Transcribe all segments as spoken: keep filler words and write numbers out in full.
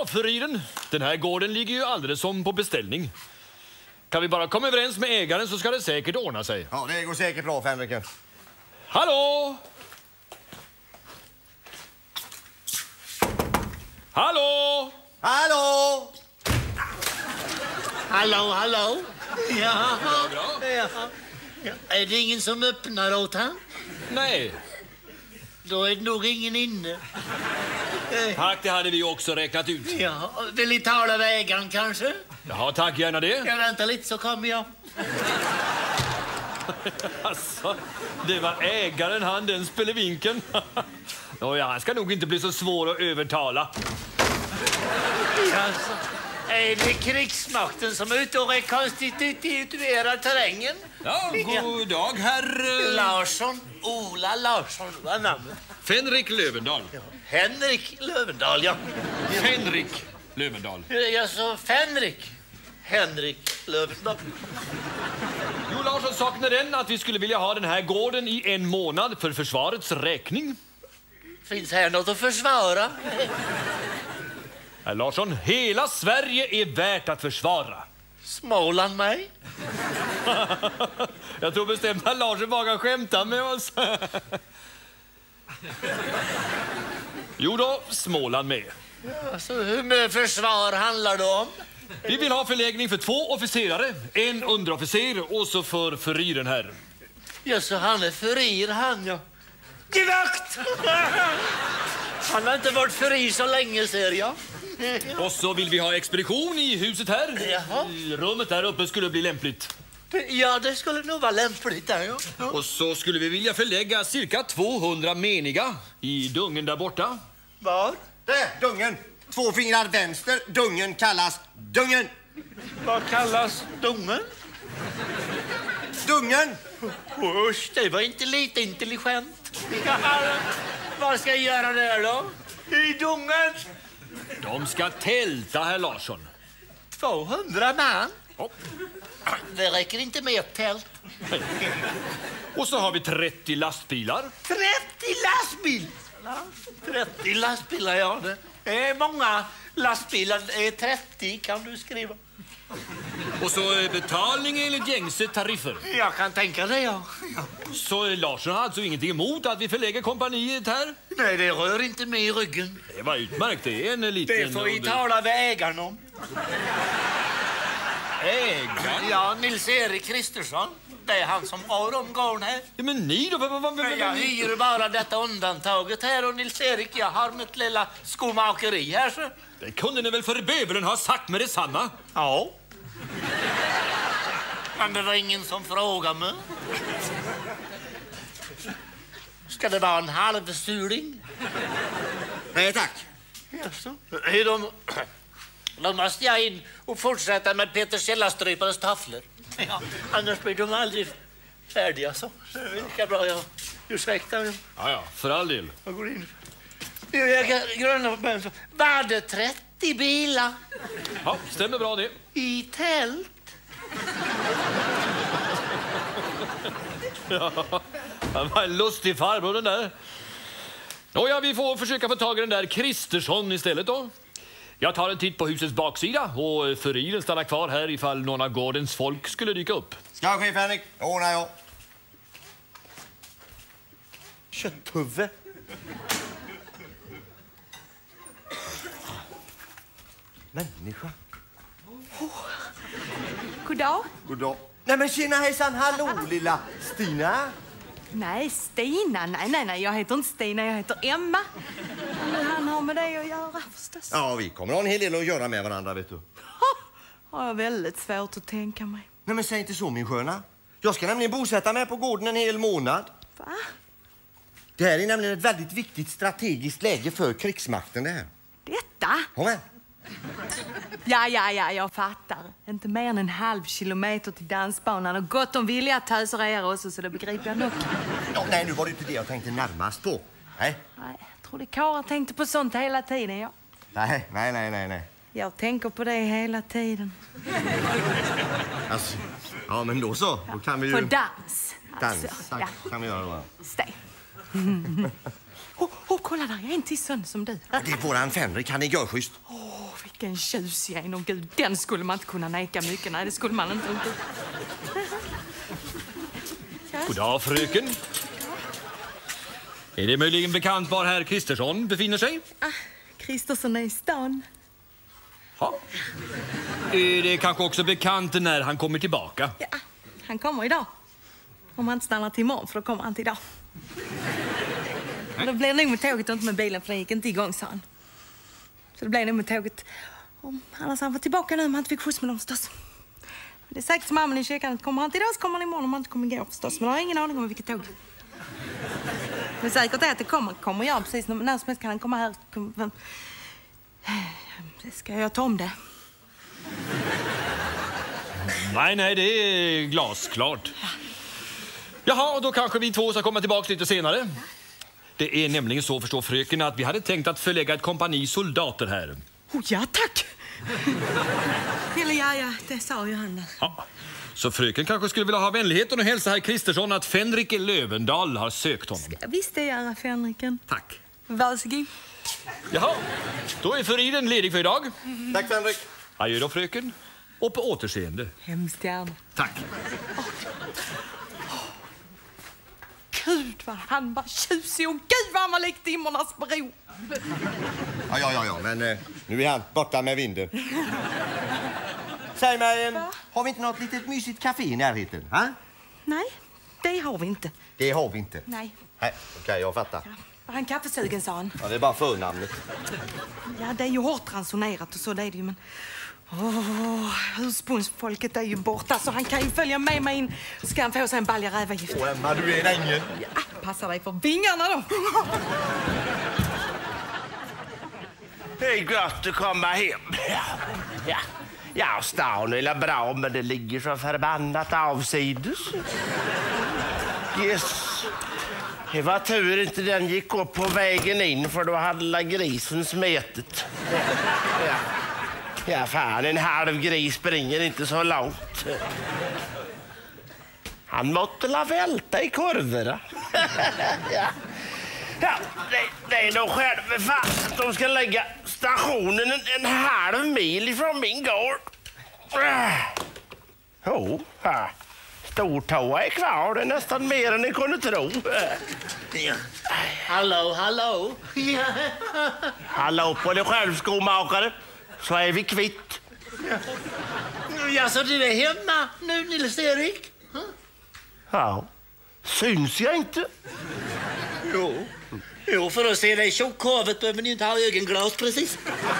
Ja, Furiren, den här gården ligger ju alldeles som på beställning. Kan vi bara komma överens med ägaren så ska det säkert ordna sig. Ja, det går säkert bra, Fänriken. Hallå! Hallå! Hallå! Hallå, hallå. Ja, Bra, bra. ja. Ja. Är det ingen som öppnar åt han? Nej. Då är det nog ingen inne. Tack, det hade vi också räknat ut. Ja, vill ni tala vägen kanske? Ja, tack, gärna det. Jag väntar lite så kommer jag. Alltså, det var ägaren, han, den spelevinken. Oh, ja, han ska nog inte bli så svår att övertala. Alltså, är det krigsmakten som är ute och rekonstituerar terrängen? Ja, god dag, herr... Larsson, Ola Larsson, vad är namnet? Fänrik Lövendal. Ja. Henrik Lövendal, ja. Fänrik Lövendal. Jag sa Fänrik. Henrik Lövendal. Jo, Larsson, saken är den att vi skulle vilja ha den här gården i en månad för försvarets räkning. Finns här något att försvara? Herr Larsson, hela Sverige är värt att försvara. Småland mig? Jag tror bestämt att Larsson bara skämta med oss. Jo då, Småland med. Alltså, hur mycket försvar handlar det om? Vi vill ha förläggning för två officerare, en underofficer och så för Furiren här. Ja, så han är furir, han, ja. Givakt! Han har inte varit furir så länge, ser jag. Och så vill vi ha expedition i huset här. Jaha. Rummet där uppe skulle bli lämpligt. Ja, det skulle nog vara lämpligt där, ja. Ja. Och så skulle vi vilja förlägga cirka tvåhundra meniga i dungen där borta. Var? Där, dungen. Två fingrar vänster. Dungen kallas dungen. Vad kallas dungen? Dungen. Usch, det var inte lite intelligent. Ja, vad ska jag göra där då? I dungen? De ska tälta, herr Larsson. tvåhundra man? Ja. Det räcker inte med ett tält. Och så har vi trettio lastbilar. trettio lastbilar? trettio lastbilar, ja. Det är många lastbilar. Det är trettio, kan du skriva. Och så betalning enligt gängse tariffer. Jag kan tänka det, ja. ja. Så Larsson har alltså ingenting emot att vi förlägger kompaniet här? Nej, det rör inte mig i ryggen. Det var utmärkt, det är en liten... Det får vi tala med ägaren om. Ägaren? Ja, Nils-Erik Kristersson. Det är han som har om gården här. Ja, men ni då? Vad, vad, vad, Men jag hyr bara detta undantaget här och Nils-Erik, jag har mitt lilla skomakeri här så. Det kunde ni väl för bövelen ha sagt med detsamma? Ja. Men det var ingen som frågade mig. Ska det vara en halvsuling? Nej, tack. Jaså? De, då måste jag in och fortsätta med Peter Källarstrypares taflor. Ja, annars blir de aldrig färdiga så. Det är lika bra jag... Ursäkta mig. Ja, ja, för all del. Jag går in. Jag grunnar på var det trettio bilar? Ja, stämmer bra det. I tält? Ja, det var en lustig farbror den där. Och ja, vi får försöka få tag i den där Kristersson istället då. Jag tar en titt på husets baksida och Furiren stannar kvar här ifall någon av gårdens folk skulle dyka upp. Ska ske, Fänrik. Ordnar jag. Kötthuvud. Människa. Oh. God dag. God dag. Nej, men tjena, hejsan, hallå, lilla Stina. Nej, Stina. Nej, nej, nej. Jag heter inte Stina, jag heter Emma. Men han har med det att göra förstås. Ja, vi kommer ha en hel del att göra med varandra, vet du. Har jag väldigt svårt att tänka mig. Nej, men säg inte så, min sköna. Jag ska nämligen bosätta mig på gården en hel månad. Va? Det här är nämligen ett väldigt viktigt strategiskt läge för krigsmakten, det här. Detta? Kom med. Ja, ja, ja, jag fattar. Inte mer än en halv kilometer till dansbanan och gott om vilja att tösa er också, så det begriper jag nog. Ja, nej, nu var det inte det jag tänkte närmast på. Nej. Nej, jag trodde Kara tänkte på sånt hela tiden, ja. Nej, nej, nej, nej, nej. Jag tänker på det hela tiden. Alltså, ja, men då så. Då kan vi ju... På dans. Dans, Alltså, ja. Kan vi göra då. Stäng. Mm. Oh, oh, kolla där, en till sån som du. Det är våran Fänrik, han är görschysst. Åh, vilken tjusig en. Och gud, den skulle man inte kunna neka mycket. Nej, det skulle man inte. inte. God dag, fröken. Är det möjligen bekant var herr Kristersson befinner sig? Ah, Kristersson är i stan. Ja. Är det kanske också bekant när han kommer tillbaka? Ja, han kommer idag. Om han inte stannar till imorgon, för då kommer han till idag. Och då blir det nog med tåget och inte med bilen, för den gick inte igång, sa han. Så det blir nog med tåget. Och annars han var tillbaka nu om han inte fick skjuts med dem förstås. Det är säkert som mamman i kyrkan. Kommer han till idag så kommer han imorgon om han inte kommer igår förstås. Men jag har ingen aning om vilket tåg. Men säkert är att det kommer, kommer jag precis. När som helst kan han komma här. Ska jag ta om det? Nej, nej, det är glasklart. Jaha, och då kanske vi två ska komma tillbaka lite senare. Det är nämligen så, förstår fröken, att vi hade tänkt att förlägga ett kompani soldater här. Oh, ja, tack! Eller ja, ja, det sa ju han där. Ja. Så fröken kanske skulle vilja ha vänligheten och hälsa herr Kristersson att Fänrike Lövendal har sökt honom. Ska visst det göra, Fänriken. Tack. Varsågod. Jaha, då är Föriden ledig för idag. Tack, Fänrik. Adjö då, fröken. Och på återseende. Hemskt gärna. Tack. Gud vad han var tjusig och gud vad han var likt Dimmornas bror. Ja, ja, ja, ja, men eh, nu är han borta med vinden. Säg mig, eh, har vi inte något litet mysigt café i närheten? Ha? Nej, det har vi inte. Det har vi inte. Nej. Nej, okej, okay, jag fattar. Ja. Var han kaffesugen, sa han? Ja, det är bara förnamnet. Ja, det är ju hårt ransonerat och så, det är det ju, men... Åh, husbondsfolket är ju borta så han kan ju följa med mig in. Så ska han få sig en balja rävavgift. Åh, Emma, du är en ängel. Ja, passar dig för vingarna då. Det är gott att komma hem. Ja, ja. Ja, stan är bra, men det ligger så förbannat avsides. Yes. Det var tur inte den gick upp på vägen in, för då hade la grisen smetet. Ja. Ja, fan, en halv gris springer inte så långt. Han måtte la välta i korvarna. Ja. Ja, det, det är nog själv fan att de ska lägga stationen en, en halv mil ifrån min gård. Jo, ja. Stortåa är kvar, det är nästan mer än ni kunde tro. Ja. Hallå, hallå. Ja. Hallå på dig själv, skomakare. Så är vi kvitt. Ja, så du är hemma nu, Nils-Erik? Huh? Ja. Syns jag inte? Jo. Jo, för att se dig tjockhavet behöver ni inte ha ögonglas precis.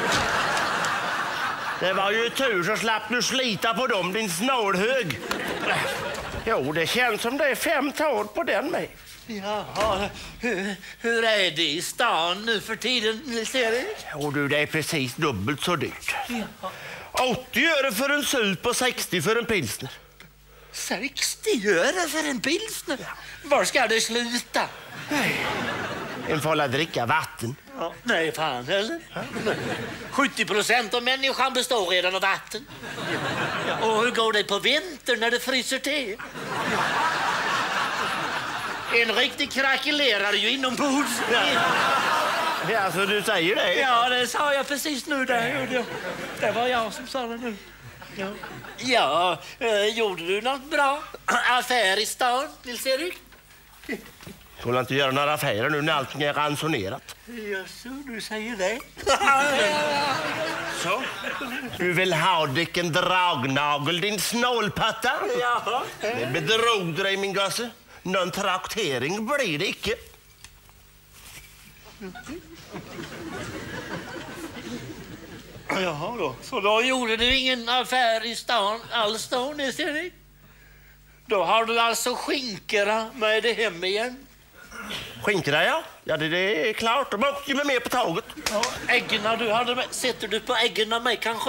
Det var ju tur så slapp du slita på dem, din snålhög. Jo, det känns som det är fem tår på den med. Jaha, hur, hur är det i stan nu för tiden, Nils-Erik? Jo, du, det är precis dubbelt så dyrt. Ja. åttio öre för en sup och sextio för en pilsner. sextio öre för en pilsner? Ja. Var ska det sluta? Nej. En får alla dricka vatten. Ja, nej, fan heller. Ja. sjuttio procent av människan består redan av vatten. Ja. Och hur går det på vintern när det fryser till? Ja. En riktig krackelerar ju inombords. Ja. Ja, så du säger det? Ja, det sa jag precis nu. Där. Det, det var jag som sa det nu. Ja, ja eh, gjorde du något bra affär i stan, Nils-Erik? Du vill inte göra några affärer nu när allting är ransonerat. Jaså, du säger det? Så? Du vill ha dig en dragnagel, din snålpatta? Jaha. Det bedrog dig, min gosse. Någon traktering blir det icke. Jaha då. Så då gjorde du ingen affär i stan alls då, Nils-Erik? Då har du alltså skinkorna med dig hem igen? Skinkorna, ja. Ja, det, det är klart. De åkte ju med mer på tåget. Ja, äggen du hade med. Sätter du på äggen med kanske?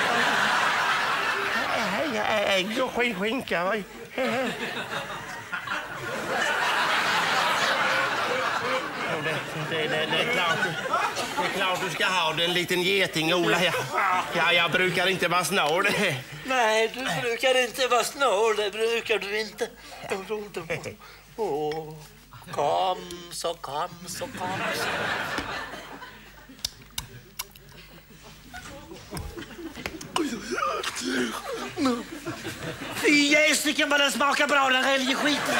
Ja, ägg och skink, skinka. Det, det, det, det, är klart, det är klart du ska ha det, en liten geting, Ola. Ja, ja, jag brukar inte vara snål. Nej, du brukar inte vara snål. Det brukar du inte. Oh, kom så, kom så, kom så. Fy jäsiken vad den smakar bra, den helgeskiten.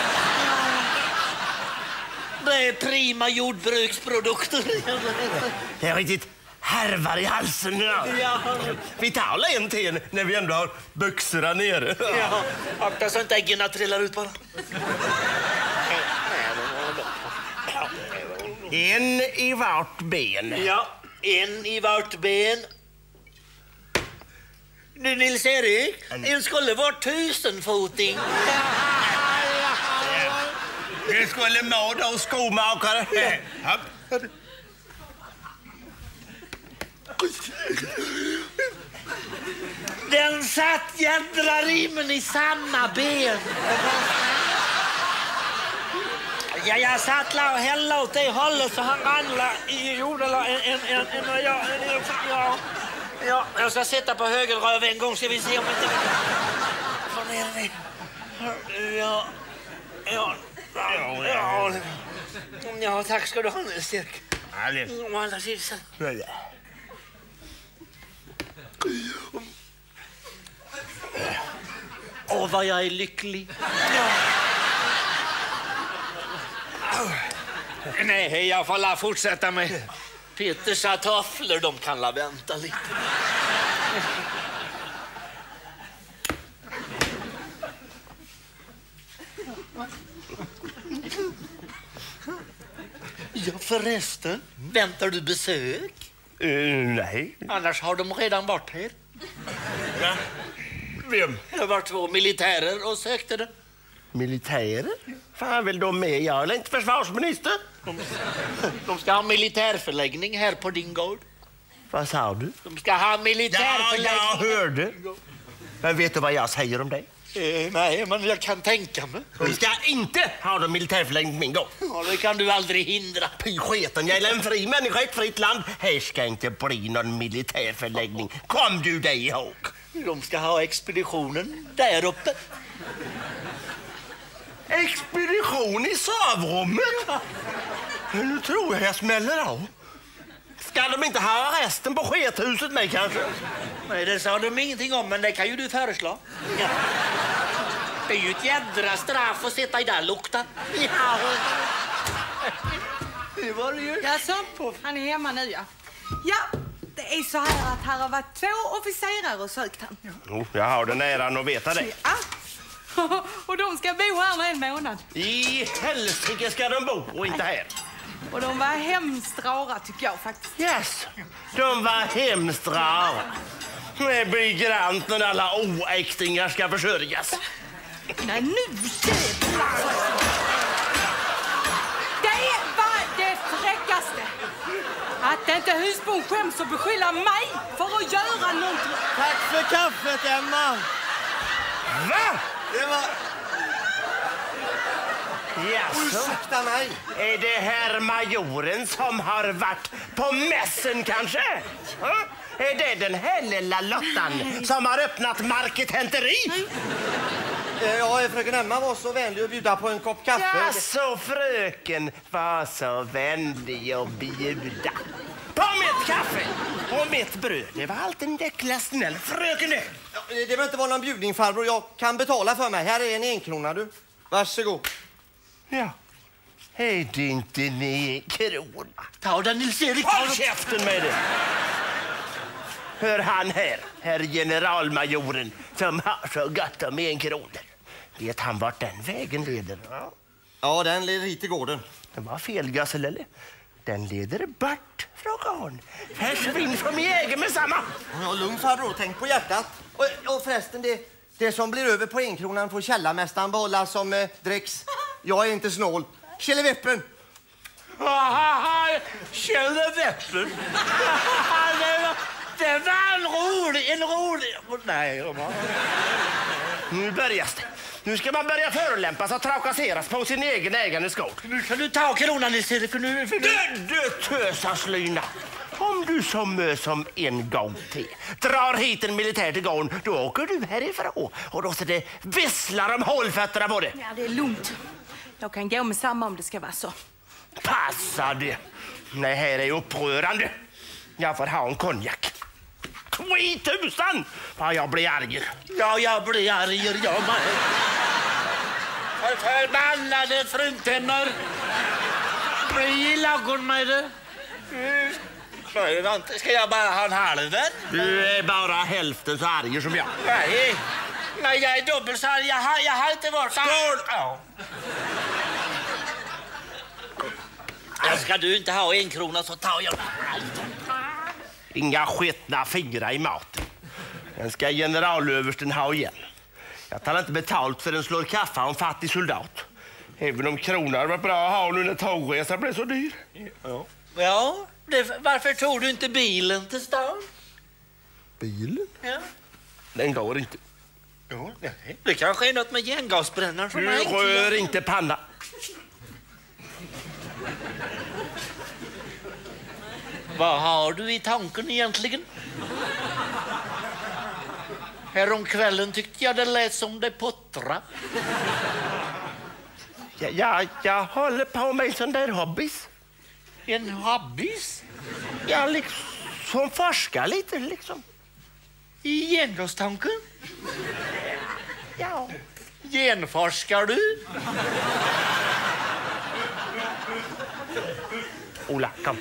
Det är prima jordbruksprodukter. Det är riktigt härvar i halsen. Ja. Ja. Vi tar en till när vi ändå har byxorna nere. Ja, akta så inte äggen trillar ut bara. En i vart ben. Ja, en i vart ben. Du, Nils-Erik, en skulle vara tusenfoting. Det skulle måda och skomakare. Ja. Den satt jädra rimen i samma ben. Ja, jag satt la och hälla åt det hållet så han ramlade i jorden. En, en, en, en, ja, en, ja, ja, jag ska sätta på höger röv en gång så vi ser om inte... Ja, ja, ja, ja, ja, tack ska du ha nu, Styrk. Å andra sidan. Åh, vad jag är lycklig. Nej, jag får la fortsätta med Peters tofflor. De kan la vänta lite. Ja, förresten. Väntar du besök? Uh, nej. Annars har de redan varit här. Ja. Vem? Det var två militärer och sökte det. Militärer? Fan vill de med? Jag är inte försvarsminister. De, de ska ha militärförläggning här på din gård. Vad sa du? De ska ha Ja, militärförläggning. jag hörde. Men vet du vad jag säger om det? Eh, nej, men jag kan tänka mig. De ska inte ha någon militärförläggning min gång. Ja, det kan du aldrig hindra. Py sketen, jag är en fri människa i ett fritt land. Här ska inte bli någon militärförläggning. Kom du dig ihåg? De ska ha expeditionen där uppe. Expedition i sovrummet? Ja. Nu tror jag jag smäller av. Ska de inte ha arresten på skethuset med kanske? Nej, det sa de ingenting om, men det kan ju du föreslå. Ja. Det är ju ett jädra straff att sitta i där lukten. Ja. Det var det ju. Jaså, han är hemma nu, ja. Ja, det är så här att här har varit två officerare och sökt han. Jo, jag har den äran att veta det. Ja. Och de ska bo här med en månad. I helsike ska de bo och inte här. Och de var hemskt rara tycker jag faktiskt. Yes, de var hemskt rara. Det blir grant när alla oäktingar ska försörjas. Nej, nu jävlar! Det var det fräckaste. Att inte husbon skäms och beskylla mig för att göra någonting. Tack för kaffet, Emma. Va? Det var... Jaså? Ursäkta mig. Är det herr majoren som har varit på mässen kanske? Ha? Är det den här lilla Lottan som har öppnat markethänteri? Ja, fröken Emma var så vänlig att bjuda på en kopp kaffe. Jaså, fröken var så vänlig att bjuda. På mitt kaffe och mitt bröd. Det var allt en jäkla snäll fröken det. Ja, det behöver inte vara någon bjudning, farbror. Jag kan betala för mig. Här är en enkrona, du. Varsågod. Ja. Är det inte en krona? Ta den, Nils-Erik. Håll käften med det. Hör han här, herr generalmajoren, som har så gott om en kronor. Vet han vart den vägen leder? Ja, ja den leder hit till gården. Det var fel, Gasselelle. Den leder bort från gården. Försvinn från min egen med samma. Ja, lugn, farbror. Tänk på hjärtat. Och, och förresten, det, det som blir över på enkronan får källarmästaren behålla som eh, dricks. Jag är inte snål. Kjellevippen! Kjellevippen! Det var en rolig, en rolig... Nej, nu börjas det. Nu ska man börja förolämpas och trakasseras på sin egen ägande skog. Nu kan du ta kronan, Nils-Erik, för nu... För nu... Du, du tösaslyna! Om du som som en gång till drar hit en militär till gården, då åker du härifrån. Och då så det visslar om hålfötterna på det. Ja, det är lugnt. Jag kan gå med samma om det ska vara så. Passa det. Nej, här är upprörande. Jag får ha en konjak. Tvåtusen! Ja, jag blir arg. Ja, jag blir arg, jag med. För förbannade fruntänder. Bli lagon med det. Mm. Ska jag bara ha en halv den? Du är bara hälften så arg som jag. Nej, nej jag är dubbelt så arg. Jag har, jag har inte varit... Skål! Ja. Ja, ska du inte ha en krona så tar jag... Inga sketna fingrar i maten. Den ska generalöversten ha igen. Jag tar inte betalt för den slår kaffe om fattig soldat. Även om kronan var bra att ha nu när tågresan blev så dyr. Ja, ja det, varför tog du inte bilen till stan? Bilen? Ja. Den går inte. Ja, nej. Det kanske är något med gengasbrännaren som Du är rör inte panna. Vad har du i tanken egentligen? Häromkvällen tyckte jag det lät som det pottra. Ja, ja, jag håller på med en sån där hobbys. En hobbys? Jag liksom forskar lite liksom. I gengastanken? Ja. Genforskar du? Ola, kom.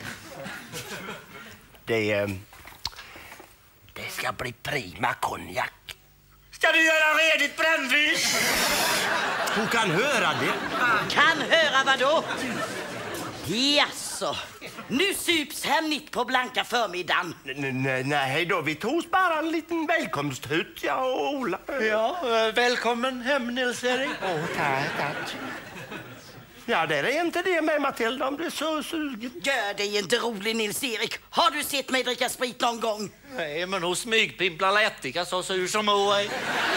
Det, eh, det ska bli prima konjak. Ska du göra redigt brännvin? Hon kan höra det. Kan höra vad då? Jaså, nu sups här mitt på blanka förmiddagen. Nej, nej då, vi tog bara en liten välkomsthytt, jag och Ola. Ja, välkommen hem, Nils-Erik. Åh, tack, tack. Ja, det är inte det med Matilda om du är så sugen. Gör dig inte rolig, Nils-Erik. Har du sett mig dricka sprit någon gång? Nej, men hon smygpimplar lättika så sur som hon är.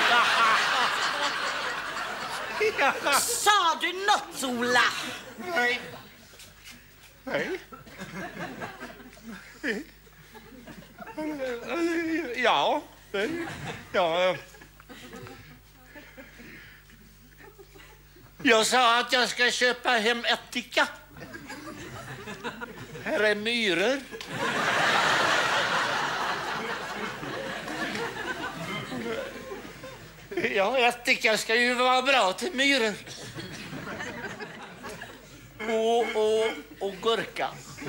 Sa du något, Ola? Nej. Nej. Ja. Ja. Jag sa att jag ska köpa hem ättika. Här är myror. Ja, ättika ska ju vara bra till myror. Och, och, och gurka.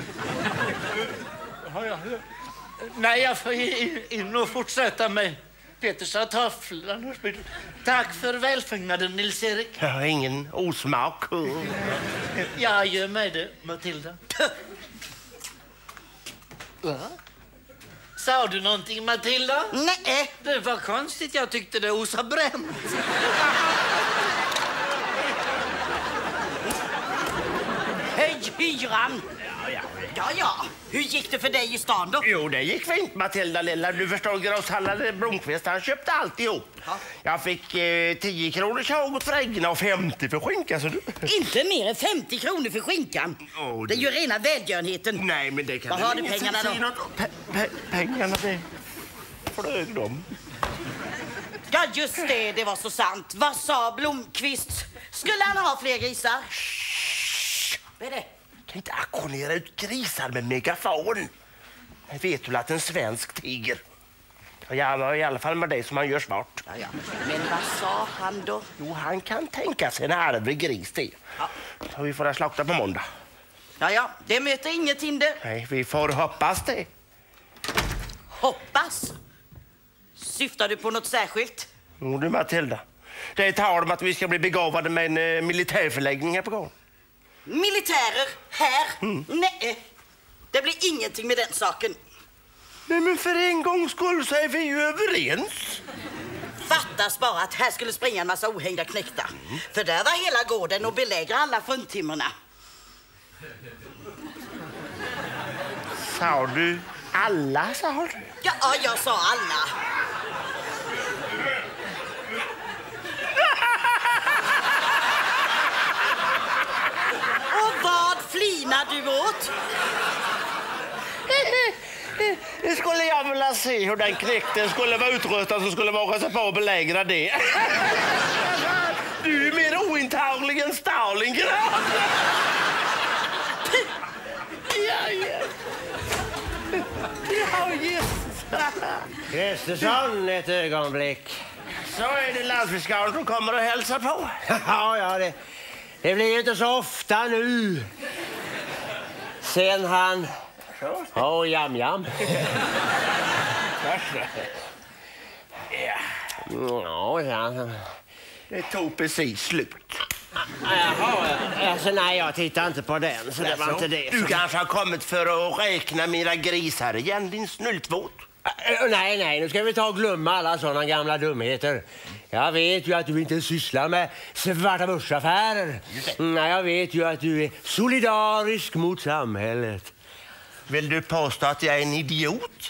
Ja, ja. Nej, jag får in och fortsätta med Petersa tofflor. Tack för välfängnaden, Nils-Erik. Jag har ingen osmak. Jag gör med det, Matilda. Va? Sa du någonting, Matilda? Nej. Det var konstigt, jag tyckte det osade bränt. Höj hyran. Ja, ja. Ja, ja. Hur gick det för dig i stan då? Jo, det gick fint, Matilda lilla. Du förstår, grosshandlare Blomqvist, han köpte alltihop. Ja. Jag fick eh, tio kronor tjogot för äggen och femtio för skinkan, så du. Inte mer än femtio kronor för skinkan. Oh, det är ju rena välgörenheten. Nej, men det kan... Vad har du pengarna då? Pe pe pengarna, det flög de. Ja, just det. Det var så sant. Vad sa Blomqvist? Skulle han ha fler grisar? Shh. Vad är det? Kan inte aktionera ut grisar med megafon. Jag vet väl att en svensk tiger. Ja, i alla fall med det som han gör smart. Ja, ja. Men vad sa han då? Jo, han kan tänka sig en halv gris till. Ja. Så vi får slakta på måndag. Ja, ja. Det möter inget hinder. Nej, vi får hoppas det. Hoppas? Syftar du på något särskilt? Jo, du Matilda. Det är tal om att vi ska bli begåvade med en eh, militärförläggning här på gång. Militärer här? Mm. Nej, det blir ingenting med den saken. Nej, men för en gångs skull så är vi ju överens. Fattas bara att här skulle springa en massa ohängda knäckta. Mm. För där var hela gården och belägra alla fruntimmerna. Sa du alla, sa du? Ja, jag sa alla. Och vad flinar du åt? Det skulle jag vilja se hur den knäckten skulle vara utrustad så skulle vara sig på att belägra det. Du är mer ointaglig än Stalingrad. Ja, ja. Ja, Jesus. Kristersson, ett ögonblick. Så är det landsfiskalen som kommer och hälsar på. Ja, ja, det, det blir ju inte så ofta nu. Sen han... Åh, oh, jam, jam. Ja, ja. Det tog precis slut. Jaha, alltså, nej, jag tittar inte på den, så det var inte det. Du kanske har kommit för att räkna mina grisar igen, din snyltvåt. Uh, nej, nej, nu ska vi ta och glömma alla sådana gamla dumheter. Jag vet ju att du inte sysslar med svarta börsaffärer. Nej, jag vet ju att du är solidarisk mot samhället. Vill du påstå att jag är en idiot?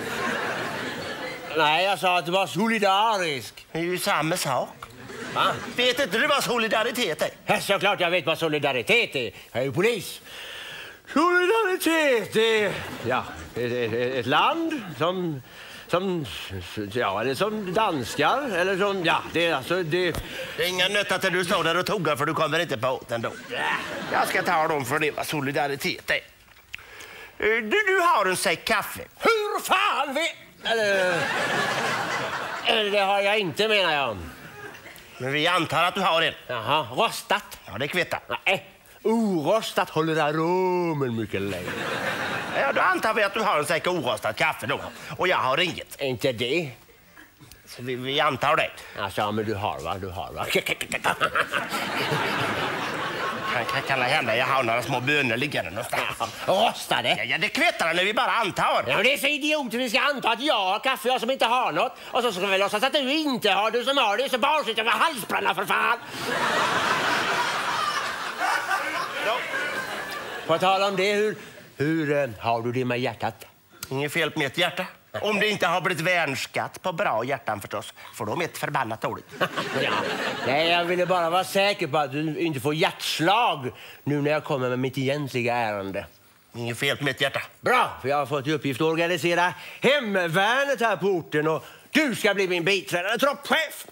Nej, jag sa att du var solidarisk. Det är ju samma sak. Va? Vet inte du vad solidaritet är? Ja, såklart jag vet vad solidaritet är. Jag är ju polis. Solidaritet är ja, ett, ett, ett land som, som, ja, eller som danskar. Eller som, ja, det är alltså... Det, det är inga nötter till du står där och tuggar för du kommer inte på den då. Jag ska ta dem för det vad solidaritet är. Du, du har en säck kaffe. Hur fan vi... Eller, eller det har jag inte, menar jag. Men vi antar att du har en. Jaha, rostat. Ja, det kvittar. Nej, orostat håller aromen mycket längre. Ja, då antar vi att du har en säck orostat kaffe då. Och jag har inget. Inte det? Så vi, vi antar det. Alltså, men du har va, du har va. Jag kan kalla henne, jag har några små bönor liggande någonstans. Rostade? Ja, ja, det kvittar när vi bara antar. Ja, men det är så idiotiskt, vi ska anta att jag har kaffe, jag som inte har något. Och så ska vi låtsas att du inte har, du som har det, så barnsligt över halsbränna för fan. Ja. På tal om det, hur, hur uh, har du det med hjärtat? Inget fel på mitt hjärta. Om det inte har blivit värnskatt på bra hjärtan förstås. För de är ett förbannat dåligt. Ja. Nej, jag ville bara vara säker på att du inte får hjärtslag nu när jag kommer med mitt egentliga ärende. Inget fel på mitt hjärta. Bra, för jag har fått i uppgift att organisera hemvärnet här på orten. Och du ska bli min biträdande troppchef.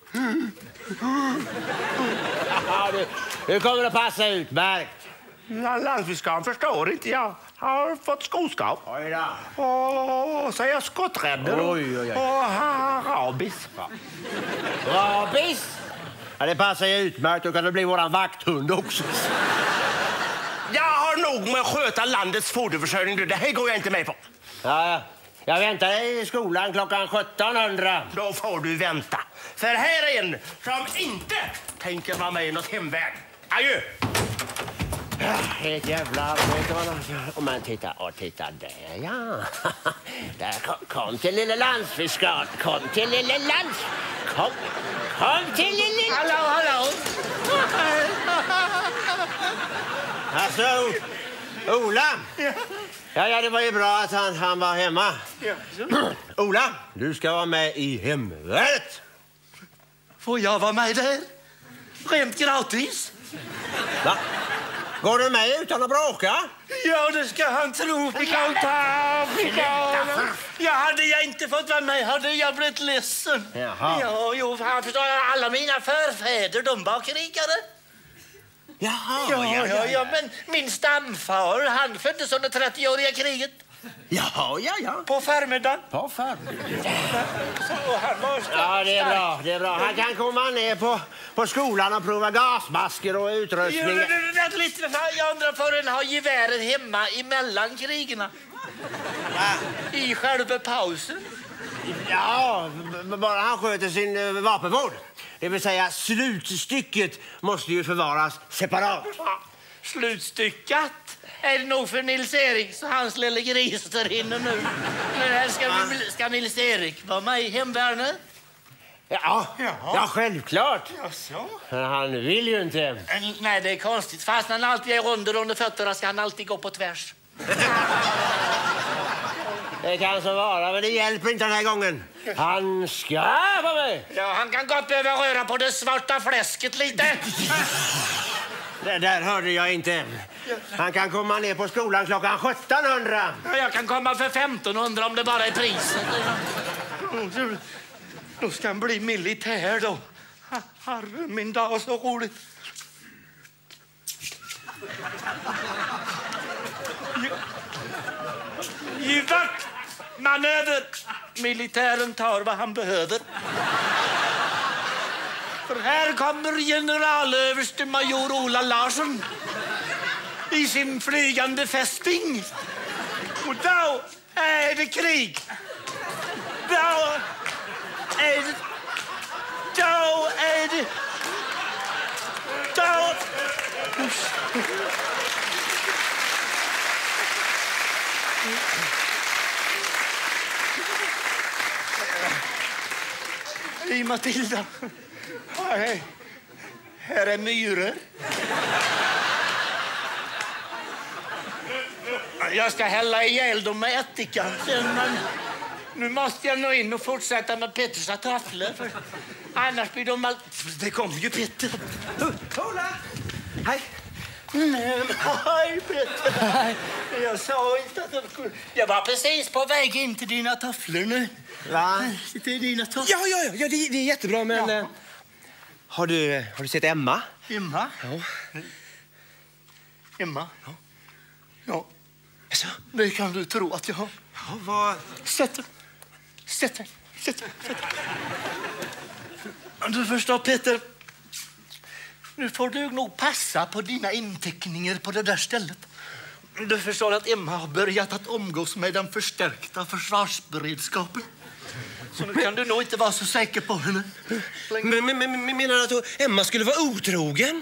Ja, du, du kommer att passa utmärkt. Landsfiskaren förstår inte jag. Har fått skoskap. Oj då. Åh, så är jag skotträddare. Oj, oj, oj. Och rabis. Ja. Rabis? Ja, det passar ju utmärkt. Då kan det bli våran vakthund också. Jag har nog med att sköta landets foderförsörjning. Det här går jag inte med på. Ja, ja. Jag väntar i skolan klockan sjutton hundra. Då får du vänta. För här är en som inte tänker vara med i något hemvärn. Adjö! Ett jävla arbete. Och man tittar och tittar där, ja. Där kom, kom till lille landsfiskal. Kom till lille lands... Kom, kom till lille... Hallå, hallå. Alltså, Ola. Ja, ja, det var ju bra att han, han var hemma. Ola, du ska vara med i hemvärnet. Får jag vara med där? Rent gratis? Va? Går du med utan att bråka? Ja, det ska han tro. Ja, hade jag inte fått vara med hade jag blivit ledsen. Jaha. Ja, jo, han förstår, alla mina förfäder, de var krigare. Jaha, ja, ja, ja, ja, men min stamfar, han föddes under trettioåriga kriget. Jaha, ja, ja. På förmiddagen. På förmiddagen. Så han var stark. Ja, det är bra, det är bra. Han kan komma ner på, på skolan och prova gasmasker och utrustning. Jo, det, det, lite, jag undrar för en har geväret hemma emellan krigerna. Ja. I själva pausen. Ja, bara han sköter sin uh, vapenvård. Det vill säga slutstycket måste ju förvaras separat. Ja, slutstycket är det nog för Nils-Erik så hans lilla gris där inne nu. Men här ska, vi, ska Nils-Erik vara med i hemvärnet? Ja, ja, ja självklart. Jaså? Men han vill ju inte. Nej, det är konstigt. Fast han alltid är under under fötterna ska han alltid gå på tvärs. Det kan så vara, men det hjälper inte den här gången. Han ska vara med. Ja, han kan gott behöva röra på det svarta fläsket lite. Det där hörde jag inte. Han kan komma ner på skolan klockan sjutton hundra. Ja, jag kan komma för femton hundra om det bara är priset. Då ska han bli militär då. Herre min dag, så roligt. I vakt! manöver. Militären tar vad han behöver. För här kommer generalöverste major Ola Larsson i sin flygande fästing. Och då är det krig. Då är det... Då är det... Då... Hej, Matilda. Hej. Här är myror. Jag ska hälla ihjäl dem med ättika sen, men nu måste jag nå in och fortsätta med Petters tofflor. För annars blir de all... Det kommer ju Petter. Ola! Hej! Nej, hej Petter. Hej. Jag sa inte att jag skulle... Jag var precis på väg in till dina tofflor nu. Va? Till dina tofflor. Ja, ja, ja, det, det är jättebra, men... Ja. Eh, har, du, har du sett Emma? Emma? Ja. Emma? Ja. Ja. Alltså? Det kan du tro att jag har. Ja, vad... Sätt dig. Sätt dig. Sätt dig. Du förstår, Peter. Nu får du nog passa på dina inteckningar på det där stället. Du förstår att Emma har börjat att omgås med den förstärkta försvarsberedskapen. Så nu kan du nog inte vara så säker på henne. Men, men, men menar du att Emma skulle vara otrogen?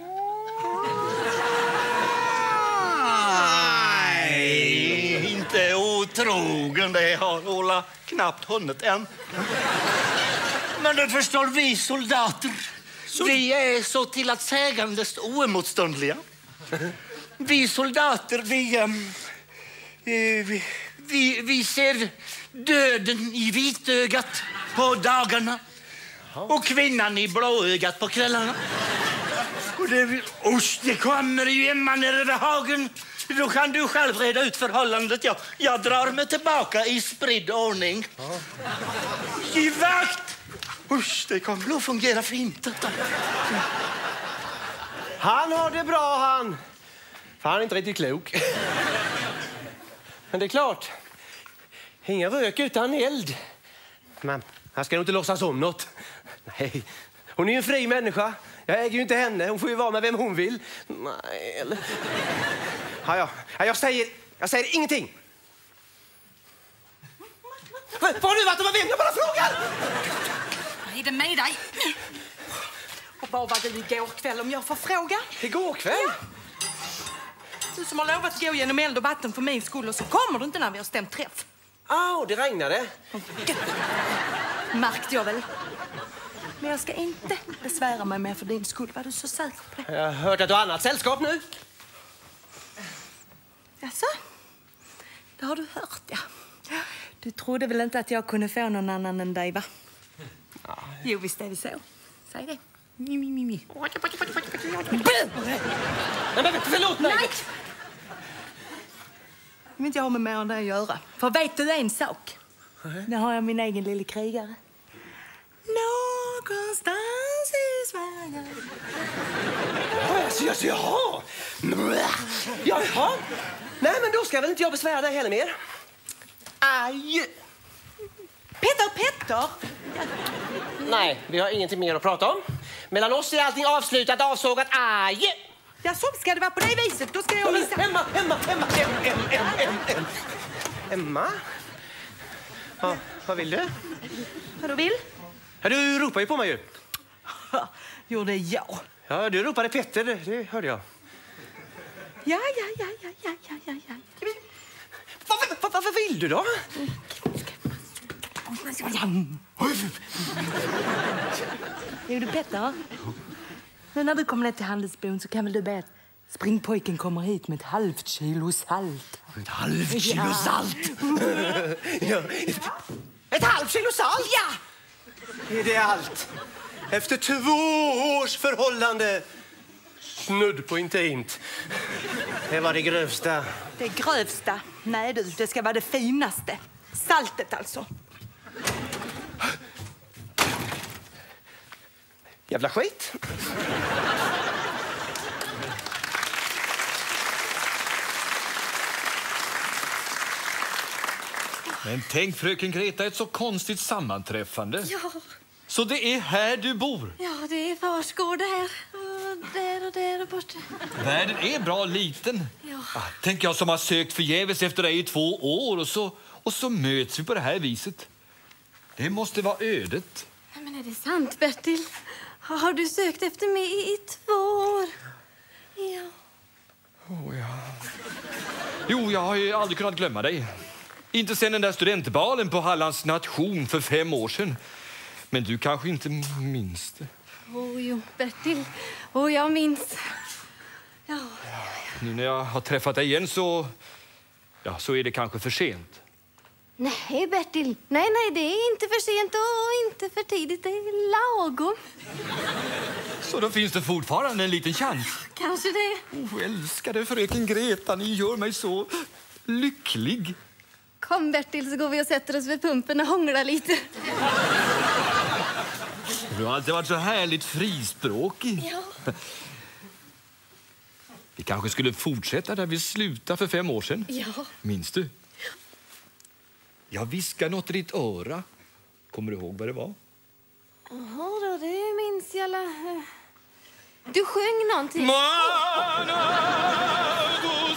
Nej, inte otrogen. Det har Ola knappt hunnit än. Men du förstår, vi soldater, så... vi är så till att sägandes oemotståndliga. Vi soldater, vi, um, vi, vi, vi ser döden i vitögat på dagarna och kvinnan i blåögat på kvällarna. Och det, usch, det kommer ju en man över hagen. Då kan du själv reda ut förhållandet. Jag, jag drar mig tillbaka i spridd ordning. Ge vakt! Usch, det kommer att fungera fint. Han har det bra, han. För han är inte riktigt klok. Men det är klart. Ingen rök utan eld. Men han ska nog inte låtsas om något. Nej, hon är ju en fri människa. Jag äger ju inte henne. Hon får ju vara med vem hon vill. Nej, eller... Ja, ja. Ja, jag säger, jag säger ingenting. Vad har du varit med vem? Jag bara frågar. Vad är det med dig? Och vad var det igår kväll, om jag får fråga? Igår kväll? Ja. Du som har lovat att gå genom eld och vatten för min skull, och så kommer du inte när vi har stämt träff. Ja, oh, det regnade. Märkte jag väl. Men jag ska inte besvära mig med för din skull. Var du så säker på det? Jag har hört att du har annat sällskap nu. Jaså? Det har du hört, ja. Du trodde väl inte att jag kunde få någon annan än dig, va? Ja. Jo, visst är det så. Säg det. Mi, mi, mi, mi. Nej, men förlåt mig. Nej! Jag vill inte ha med mer än det att göra. För vet du en sak? Mm. Nu har jag min egen lille krigare. Någonstans i Sverige. Ja, alltså, alltså, jaha. Jaha. Nej, men då ska väl inte jag besvära dig heller mer. Aj. Petter, Petter. Nej, vi har ingenting mer att prata om. Mellan oss är allting avslutat, avsågat. Aj. Ja, så ska det vara på det viset. Då ska jag visa... Emma, Emma, Emma, Emma, Emma, Emma. Emma? Ja, vad vill du? Vad du vill? Ja, du ropar ju på mig ju. Gjorde jag? Ja, du ropade Petter, det, det hörde jag. Ja, ja, ja, ja, ja, ja, ja, ja. Vad, vad, vad, vad vill du då? Jo, du Petter. Nu när du kommer ner till handelsbon så kan väl du be att springpojken kommer hit med ett halvt kilo salt. Ett halvt kilo ja. salt? Ja. Ett, ett halvt kilo salt? Ja! Är det allt? Efter två års förhållande. Snudd på intimt. Det var det grövsta. Det grövsta? Nej du, det ska vara det finaste. Saltet alltså. Jävla skit. Men tänk, fröken Greta, ett så konstigt sammanträffande. Ja. Så det är här du bor? Ja, det är farsgård här. Och där och där och borta. Världen är bra liten. Ja. Ah, tänk jag som har sökt förgäves efter dig i två år och så, och så möts vi på det här viset. Det måste vara ödet. Men är det sant, Bertil? Har du sökt efter mig i, i två år? Ja. Oh, ja. Jo, jag har ju aldrig kunnat glömma dig. Inte sen den där studentbalen på Hallands nation för fem år sedan. Men du kanske inte minns det. Oh, jo, Bertil. Oh, jag minns. Ja. Nu när jag har träffat dig igen så, ja, så är det kanske för sent. Nej, Bertil. Nej, nej, det är inte för sent och inte för tidigt. Det är lagom. Så då finns det fortfarande en liten chans. Kanske det. Oh, älskade fröken Greta, ni gör mig så lycklig. Kom, Bertil, så går vi och sätter oss vid pumpen och hånglar lite. Du har alltid varit så härligt frispråkig. Ja. Vi kanske skulle fortsätta där vi slutade för fem år sedan. Ja. Minns du? Jag viskade något i ditt öra. Kommer du ihåg vad det var? Jaha, då, det minns jag alla. Du sjöng någonting. Mana do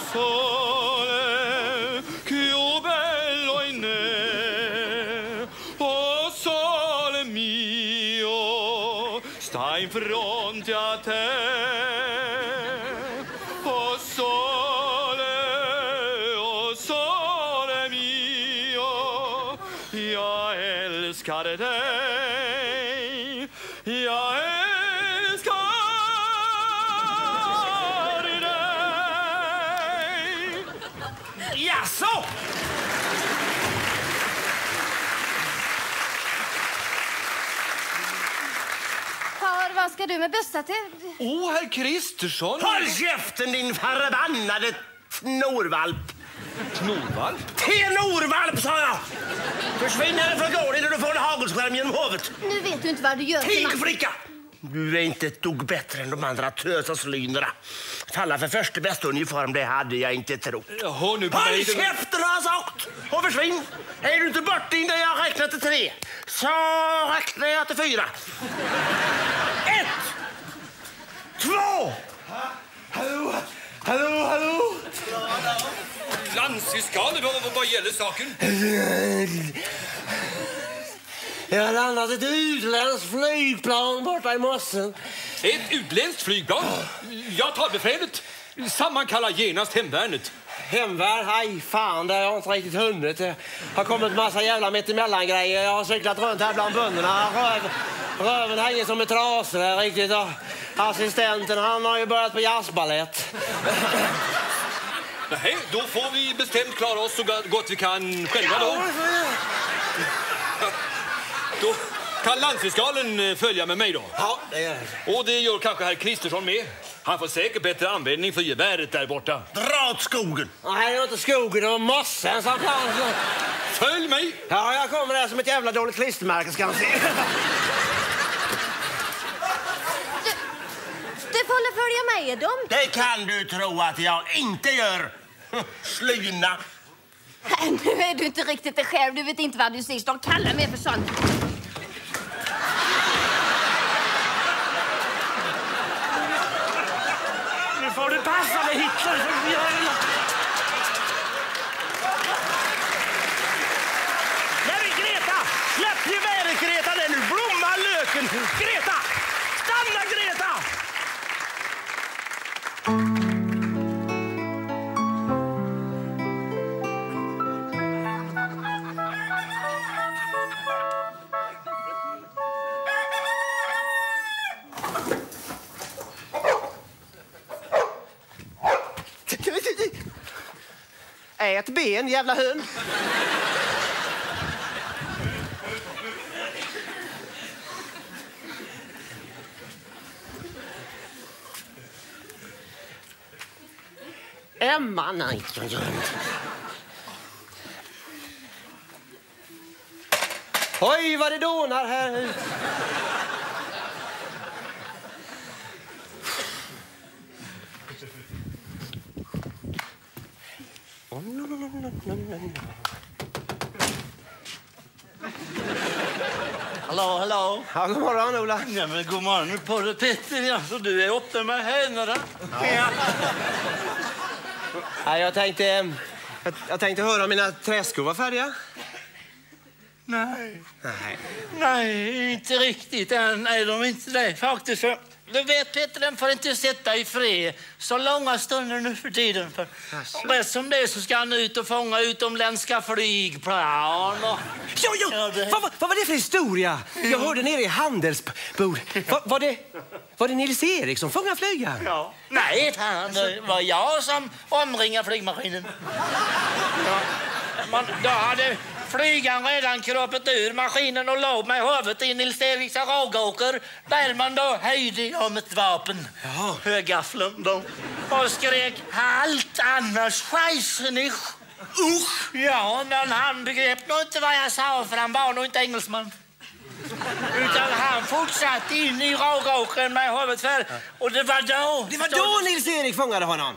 sole che o bello in ne o sole mio sta in fronte a te o sole o sole mio jag älskar dig jag älskar Jaså? Far, vad ska du med bössa till? Åh, oh, herr Kristersson! Håll käften, din förbannade norvalp! Norvalp? Tenorvalp, sa jag! Försvinn härifrån gården när du får en hagelskärm genom huvudet. Nu vet du inte vad du gör. Tig, flicka! Du är inte ett dugg bättre än de andra tösaslynerna. Falla för första bästa uniform, det hade jag inte trott. Hör nu på Håll mig. käften, har jag sagt! Och försvinn! Är du inte borta innan jag har räknat till tre, så räknar jag till fyra. Ett! Två! Hallå, hallå, hallå! Landsfiskalen, vad, vad gäller saken? Jag har landat ett utländskt flygplan borta i mossen. Ett utländskt flygplan? Jag tar befälet. Sammankalla genast hemvärnet. Hemvärn, hej, fan, det har jag inte riktigt hunnit. Det har kommit massa jävla mittemellan-grejer. Jag har cyklat runt här bland bönderna. Röv, röven hänger som ett trasor riktigt. Och assistenten, han har ju börjat på jazzballett. Nej, då får vi bestämt klara oss så gott vi kan själva då. Då kan landsfiskalen följa med mig då. Ja, det gör det. Och det gör kanske herr Kristersson med. Han får säkert bättre användning för geväret där borta. Dra åt skogen! Nej, det är inte skogen, det var mossen som fan. Följ mig! Ja, jag kommer där som ett jävla dåligt klistermärke, ska han se. Du får följa med dem. Det kan du tro att jag inte gör. Slyna. Nu är du inte riktigt dig själv. Du vet inte vad du säger. De kallar mig för sånt. Nu får du passa med Hitler. Nej, Greta! Släpp geväret, Greta! Det är nu blomma löken. Greta! Stanna, Greta! Ät ben, jävla hund. Emma, nej. Oj, vad det dånar här. Oh, no, no, no, no, no, no. Hallå, hallå. Ja, god morgon, Ola. Ja, men god morgon på dig, Petter. Ja, så du är uppe med hönorna. Ja. Ja. Ja, jag tänkte... Jag, jag tänkte höra om mina träskor var färdiga. Nej. Nej. Nej, inte riktigt än är de inte det faktiskt. För, du vet Peter, den får inte sätta i fred så långa stunder nu för tiden. För, rätt som det så ska han ut och fånga utomländska flygplan. Och, Jo, jo. Ja, det- Vad, vad, vad var det för historia? Jag hörde nere i handelsbord. Var, var, det, var det Nils Erik som fångade flyga? Ja. Nej, fan, det var jag som omringade flygmaskinen. Ja. Man, då hade flygan redan kroppet ur maskinen och låg med huvudet i Nils Eriks rågåker där man då höjde om ett vapen. Ja. Högaffeln då. Och skrek halt annars scheißen ich. Usch! Ja, men han begrep nog inte vad jag sa för han var nog inte engelsman. Utan han fortsatte in i rågåken med huvudet för. Och det var då... Det var då Nils Erik fångade honom.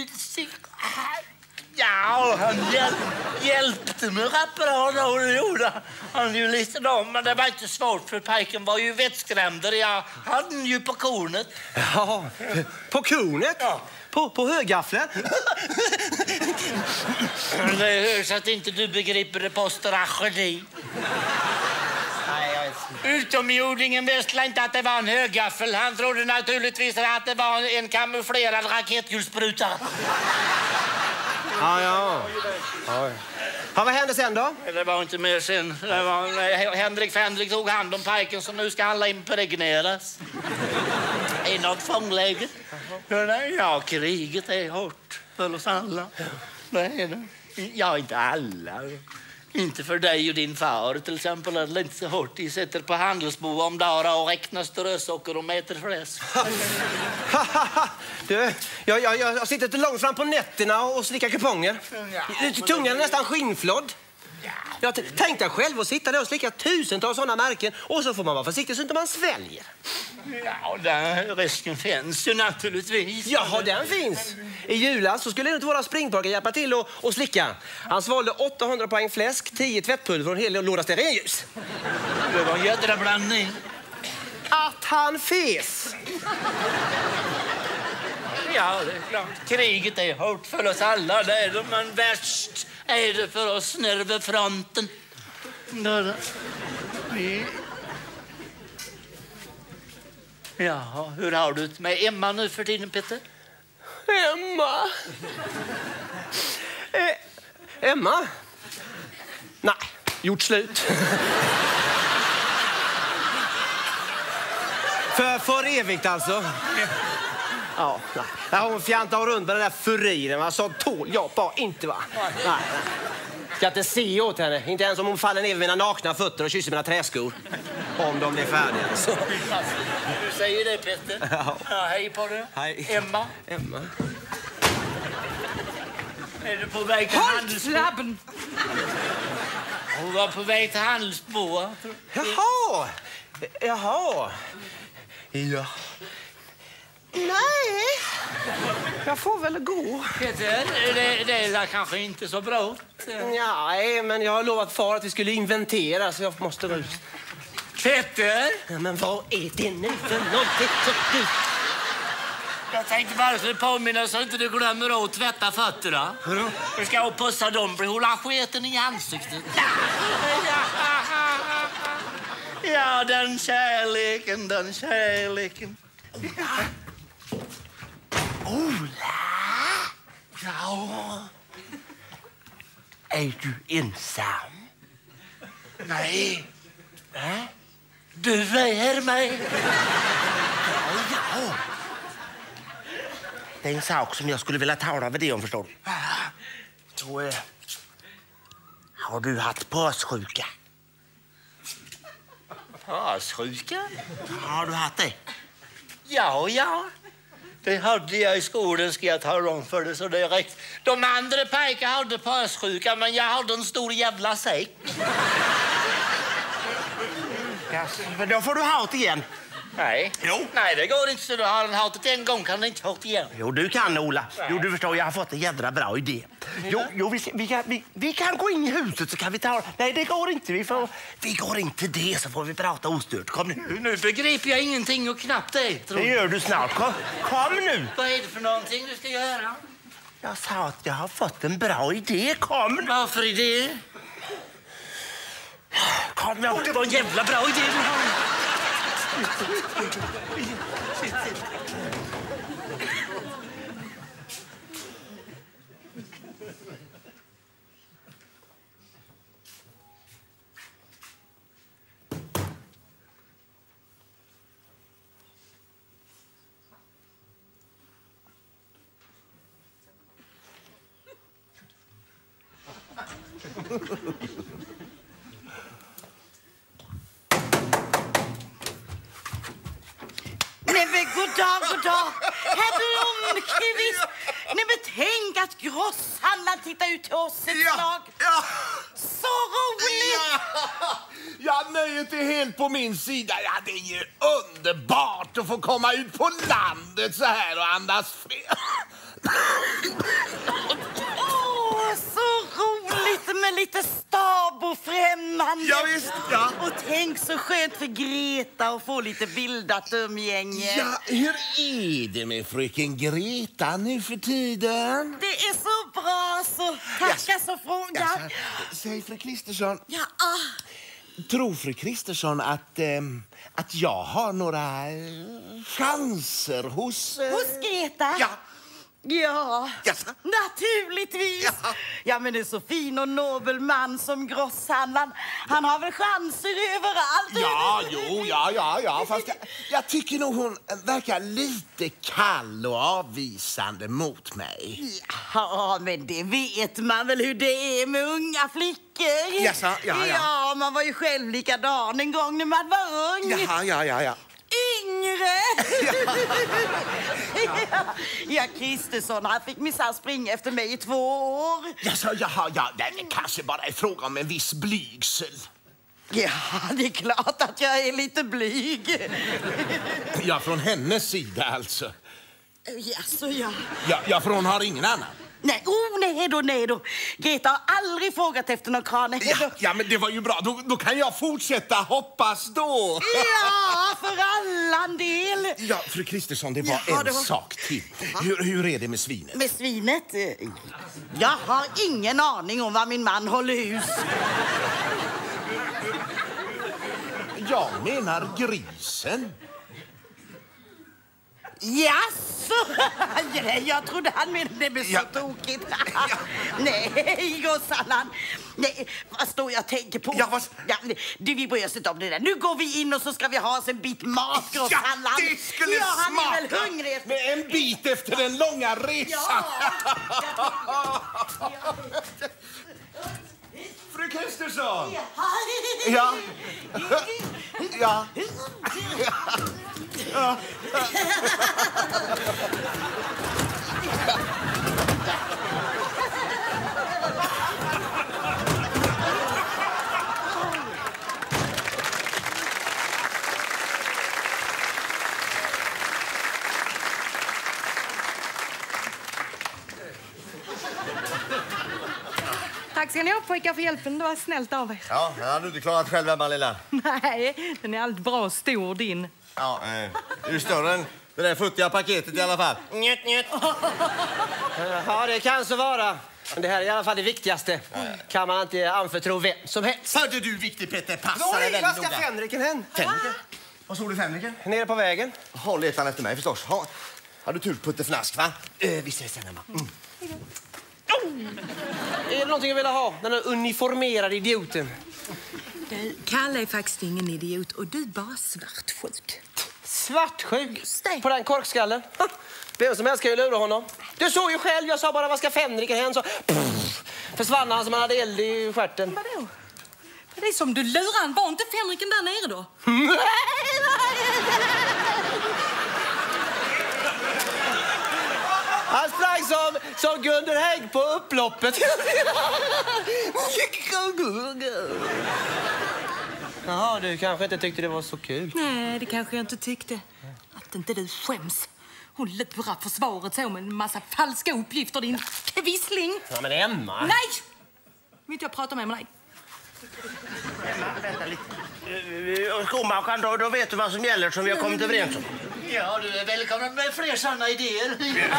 Ja, han hjäl hjälpte mig rätt bra då, det gjorde han ju lite då. Men det var inte svårt för pojken var ju vettskrämd. Jag hade den ju på kornet. Ja, på kornet? Ja. På, på högaffeln? Det hörs att inte du begriper det på tragedi. Utomjordingen visste inte att det var en högaffel. Han trodde naturligtvis att det var en kamouflerad raketljusspruta. Ja, ja. Ja, ja, vad hände sen då? Det var inte mer sen. Det var, Henrik Fendrik tog hand om pojken så nu ska alla impregneras. I något fångläge. Ja, kriget är hårt för oss alla. Det är det. Ja, inte alla. Inte för dig och din far till exempel är det inte så hårt. De sitter på handelsbo om dagar och räknar strösocker och mäter fläsk. Du, jag, jag, jag sitter inte långt fram på nätterna och slickar kuponger. Tungan är nästan skinnflådd. Jag tänkte själv att sitta där och slicka tusentals sådana märken och så får man vara försiktig så inte man sväljer. Ja, den risken finns ju naturligtvis. Jaha, den finns. I julas så skulle inte våra springpojkar hjälpa till och, och slicka. Han svalde åttahundra poäng fläsk, tio tvättpulver och en hel låda stearinljus. Det var en jädra blandning. Att han fes. Ja, det är klart. Kriget är hårt för oss alla. Det är det, men värst är det för oss nere vid fronten. Ja, hur har du det med Emma nu för tiden, Peter? Emma? Eh, Emma? Nej, gjort slut. för, för evigt alltså. Ja, nej. Hon fjantade runt med den där furiren. Va? Så tål jag bara inte, va? Nej, nej. Ska inte se åt henne. Inte ens om hon faller ner vid mina nakna fötter och kysser mina träskor. Om de blir färdiga. Så. Du säger det, Peter. Ja. Ja, hej på dig. Hej. Emma. Emma. Är du på väg till handelsbo? Hon var på väg till handelsbo. Jaha. Jaha. Ja. Nej. Jag får väl gå. Peter, det, det är kanske inte så bra. Nej, men jag har lovat far att vi skulle inventera så jag måste gå ut. Peter? Ja, men vad är det nu för någonting? Du... Jag tänkte bara skulle påminna så inte du glömmer att tvätta fötterna. Hörru? Du ska och pussa dem för hålla sketen i ansiktet. Ja, den kärleken, den kärleken. Ja. Ola! Ja. Är du ensam? Nej. Äh? Du är mig. Ja, ja. Det är en sak som jag skulle vilja tala med dig om, förstår du. Så, eh, har du haft påssjuka? Påssjuka? Har du haft det? Ja, ja. Det hade jag i skolan, ska jag tala om för det, så det är rätt. De andra pojkar hade påssjuka, men jag hade en stor jävla säck. Ja, men då får du ha det igen. Nej. Jo. Nej, det går inte. Så du har en hatat en gång kan du inte hata igen. Jo, du kan, Ola. Jo, du förstår, jag har fått en jädra bra idé. Jo, jo vi, ska, vi, kan, vi, vi kan gå in i huset så kan vi ta... Nej, det går inte. Vi, får, vi går in till det så får vi prata ostört. Kom nu. Nu begriper jag ingenting och knappt det, tror Det gör du snart. Kom, kom nu. Vad är det för någonting du ska göra? Jag sa att jag har fått en bra idé. Kom. Varför idé? Kom nu. Oh, det var en jävla bra idé du har. Nej men god dag, god dag. Herr Blomqvist. Nej men tänk att grosshandlaren tittar ut till oss ett slag. Ja. Så roligt. Ja, ja, nöjet är helt på min sida. Ja, det är ju underbart att få komma ut på landet så här och andas fel. Åh, så roligt med lite stab och främmande. Ja, visst, ja. Och tänk så skönt för Greta att få lite bildat umgänge. Ja, hur är det med fröken Greta nu för tiden? Det är så bra så tacka så frågan. Ja, säg fru Kristersson, Ja, ah. tror fru Kristersson att, ehm, att jag har några eh, chanser hos... Eh... Hos Greta? Ja. Ja, Jaså? naturligtvis. Ja. Ja, men det är så fin och nobel man som grosshandlaren. Han har väl chanser överallt. Ja, jo, ja, ja, ja. Fast jag, jag tycker nog hon verkar lite kall och avvisande mot mig. Ja, men det vet man väl hur det är med unga flickor. Jaså, ja, ja. Ja, man var ju själv likadan en gång när man var ung. Jaha, ja, ja, ja. Yngre! ja, ja, Kristersson, han fick minsann springa efter mig i två år. Jaså, jaha, ja, det kanske bara är fråga om en viss blygsel. Ja, det är klart att jag är lite blyg. Ja, från hennes sida alltså. Jaså, ja. Ja, ja, för hon har ingen annan. Nej, oh, nej då, nej då. Greta har aldrig frågat efter någon karl. Ja, ja, men det var ju bra. Då, då kan jag fortsätta hoppas då. Ja, för allan del. Ja, fru Kristersson, det var Ja, en det var- sak till. Hur, hur är det med svinet? Med svinet? eh, Jag har ingen aning om vad min man håller hus. Jag menar grisen. Jaså? Nej, jag trodde han menade det med så Ja. tokigt. Nej, gossallan. Nej, vad står jag och tänker på? Ja, vad- Ja, du, vi bryr oss inte om det där. Nu går vi in och så ska vi ha oss en bit mat, gossallan. Ja, det skulle Ja, han är väl smaka hungrig efter... med en bit efter den långa resan. Fru Kristersson! Ja. Ja. Tack ska ni ha pojkar för hjälpen. Det var snällt av er. Ja, jag hade inte klarat själv, Emma, lilla. Nej, den är allt bra stor din. Ja, eh, du är större än det där futtiga paketet i alla fall. Njöt, njöt. Ja, det kan så vara. Men det här är i alla fall det viktigaste. Kan man inte anförtro vem som helst. Hörde du, viktig Peter, passa Var dig är väldigt ska noga. Fänriken hän? Fänriken? Vad såg du, Fänriken? Nere på vägen. Håll letan efter mig förstås. Ha. Har du tur, puttefnask, va? Eh, vi ses sen, Emma. Mm. Är det någonting jag vill ha? Den här uniformerade idioten. Du, Kalle är faktiskt ingen idiot och du är bara svartsjuk. Svartsjuk? Just det. På den korkskallen. Vem som helst kan ju lura honom. Du såg ju själv, jag sa bara vad ska Fänriken hän? Så pff, försvann han som han hade eld i stjärten. Vadå? Det är som du lurar han. Var inte Fänriken där nere då? Han sprang som, som Gunder Hägg på upploppet. Jaha, du kanske inte tyckte det var så kul. Nej, det kanske jag inte tyckte. Att inte du skäms. Hon lurar försvaret så med en massa falska uppgifter, din kvissling. Ja, men Emma... Nej! Vill inte jag prata med dig? Emma, vänta lite. Skomakaren, då, då vet du vad som gäller som vi har kommit överens om. Ja, du är välkommen med fler sådana idéer.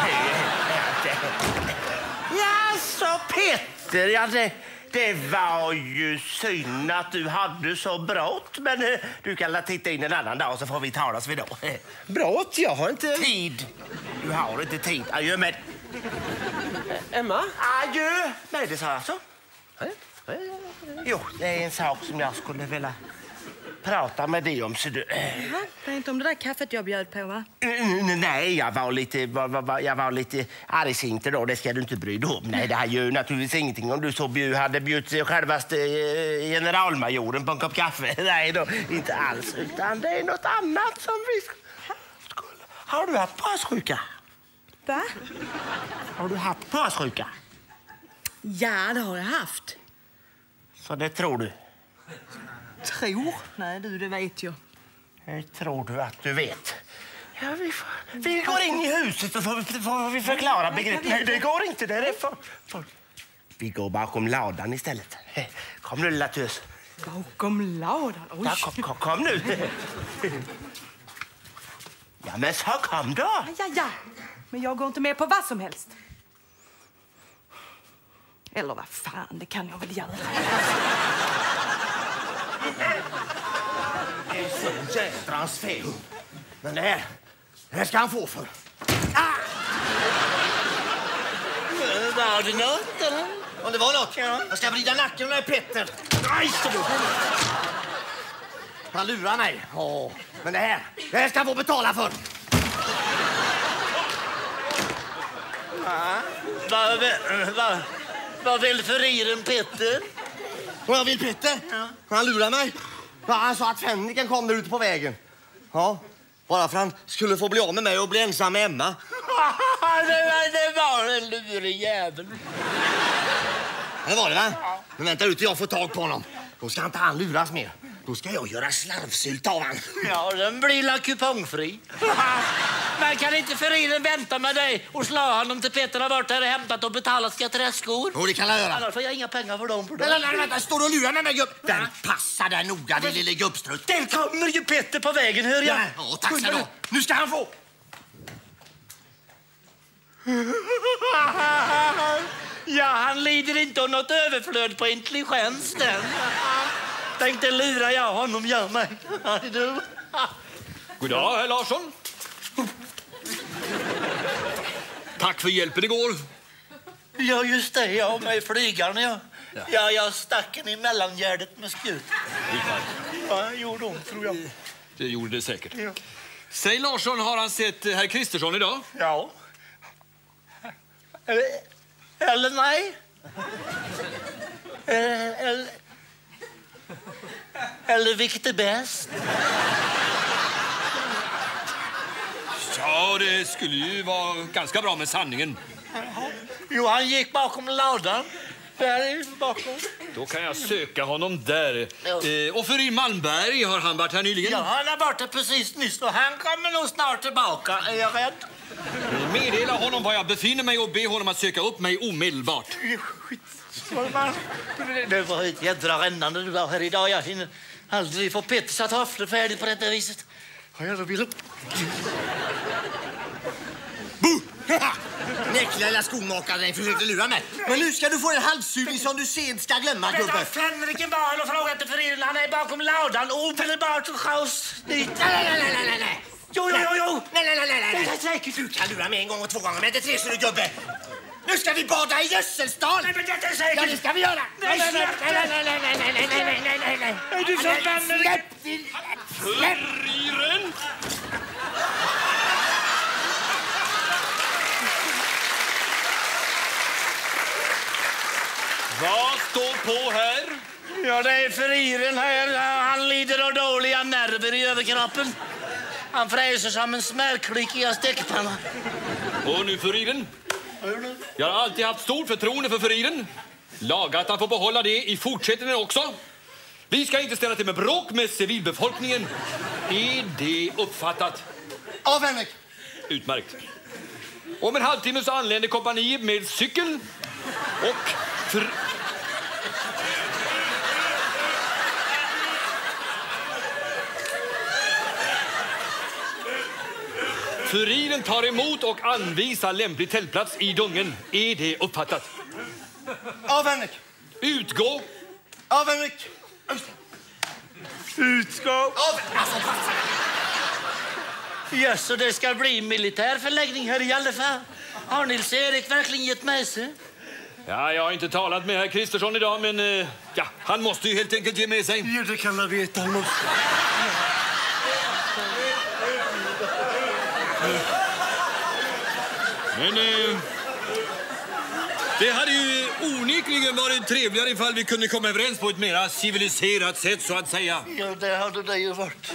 Ja, så Peter, ja, det, det var ju synd att du hade så brått. Men eh, du kan titta in en annan dag så får vi talas vid då. Brått? Jag har inte... Tid. Du har inte tid. Adjö med. Emma? Adjö med det, sa jag så. Jo, det är en sak som jag skulle vilja prata med dig om. Så du... Jaha, det är inte om det där kaffet jag bjöd på, va? Nej, jag var lite, var, var, jag var lite argsint då. Det ska du inte bry dig om. Nej, det här gör naturligtvis ingenting om du så bjud, hade bjudit sig självaste eh, generalmajoren på en kopp kaffe. Nej, då, inte alls. Utan det är något annat som vi skulle... Har du haft påssjuka? Va? Har du haft påssjuka? Ja, det har jag haft. Så det tror du? Tror? Nej, du, det vet jag. Det tror du att du vet. Ja, vi, får, vi går in i huset och får, får vi förklara begreppet. Nej, det går inte. Det är för, för. Vi går bakom ladan istället. Kom nu, lilla tös. Bakom ladan? Oj. Ja, kom, kom, kom nu. Ja, men så kom då. Ja, ja, ja. Men jag går inte med på vad som helst. Eller vad fan, det kan jag väl göra. Det är så jädrans fel. Men det här, det här ska han få för. Ah! Var det något, eller? Om det var något? Ja. Jag ska vrida nacken med Petter. Nej, så du. Han lurar mig. Åh, men det här, det här ska han få betala för. Ja. Vad va, va vill föriren Petter? Vad vill Petter? Ja. Han lurar mig. Ja, han sa att Fänniken kom där ute på vägen. Ja, bara för han skulle få bli av med mig och bli ensam med Emma. det, var, det var en lurig jävel. Ja, det var det, va? Ja. Men vänta ut, jag får tag på honom. Då ska inte han luras mer. Då ska jag göra slarvsylt av han. Ja, den blir la kupongfri. Men kan inte föriren vänta med dig och slå honom till Peter har varit här och hämtat och betalat ska träskor? Jo, det kan jag göra. Annars får jag inga pengar för dem. För nej, nej, nej, vänta, står du och lurar med mig, gubb? Den passar där noga, din lille gubbstrutt. Den kommer ju Peter på vägen, hör jag. Ja, ja tack ska du. Nu ska han få. Ja, han lider inte av något överflöd på intelligens, den. Tänkte lura jag honom, gör mig. God dag, herr Larsson. Tack för hjälpen igår. Ja, just det. Jag med flygaren, ja. Ja, ja jag stack en i mellangärdet med skjut. Ja, jag gjorde ont, tror jag. Det gjorde det säkert. Ja. Säg Larsson, har han sett herr Kristersson idag? Ja. Eller, eller nej. Eller, eller, eller vilket är bäst? Ja, det skulle ju vara ganska bra med sanningen. Jo, han gick bakom ladan. Där bakom. Då kan jag söka honom där. Ja. Eh, och för i Malmberg, har han varit här nyligen? Ja, han har varit här precis nyss och han kommer nog snart tillbaka, är jag rädd. Meddela honom var jag befinner mig och be honom att söka upp mig omedelbart. Det var ett jädra rännande du var här idag. Jag hinner aldrig få Petters att haffla färdigt på detta viset. Har jag då vill upp? Boo! Näckliga lilla skomakaren försökte lura mig. Men nu ska du få en halssugning som du sent ska glömma, gubbe. Vänta, Fänriken var och frågade efter föreningen. Han är bakom ladan. Omedelbart och chaos. Nej, nej, nej, nej, nej. Jo, jo, jo, jo. Nej, nej, nej, nej. Det är säkert. Du kan lura mig en gång och två gånger, men det tre så du, gubbe. Nu ska vi bada i Gödselsdal. Nej, men det är säkert. Ja, det ska vi göra. Nej, nej, nej, nej, nej, nej, nej, nej, nej, nej, nej, nej. Är du så vänner? Släpp din... Släpp! Föriren! Vad står på här? Ja, det är föriren här. Han lider av dåliga nerver i överkroppen. Han fräser som en smärklick i stekpanna. Och nu föriren. Jag har alltid haft stort förtroende för föriren. Laga att han får behålla det i fortsättningen också. Vi ska inte ställa till med bråk med civilbefolkningen. Är det uppfattat? Av Henrik. Utmärkt. Om en halvtimme så anländer kompaniet med cykel och... För... Furiren tar emot och anvisar lämplig tältplats i Dungen. Är det uppfattat? Av Henrik. Utgå. Av Henrik. Utgå. Av... Alltså, Ja, så det ska bli militär förläggning här i alla fall. Har Nils-Erik verkligen gett med sig? Ja, jag har inte talat med herr Kristersson idag, men eh, ja, han måste ju helt enkelt ge med sig. Ja, det kan jag veta. Han måste. Men eh, det hade ju onekligen varit trevligare ifall vi kunde komma överens på ett mer civiliserat sätt, så att säga. Ja, det hade det ju varit.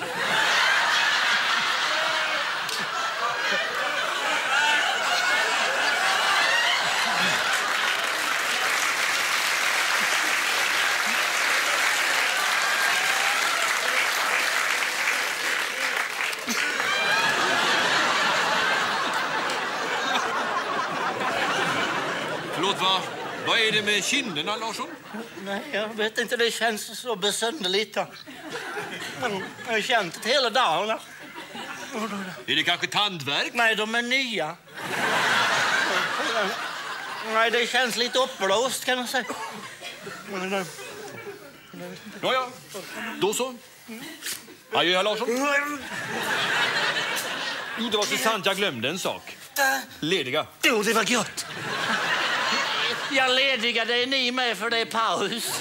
Förlåt, vad, vad är det med kinderna, Larsson? Nej, jag vet inte. Det känns så besönderligt. Men jag har känt det hela dagen. Är det kanske tandvärk? Nej, de är nya. Nej, det känns lite uppblåst, kan man säga. Ja, ja. Då så. Adjö, herr Larsson. Jo, det var så sant. Jag glömde en sak. Lediga. Jo, det var gott. Ja, lediga, det är ni med, för det är paus.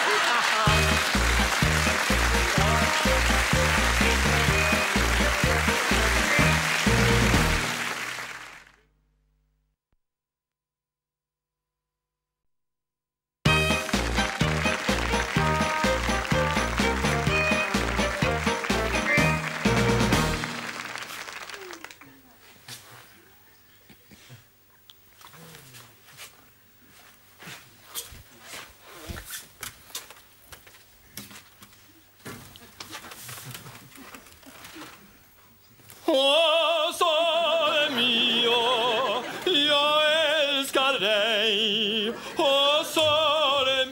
Åh, sole mio, jag älskar dig. Åh, sole...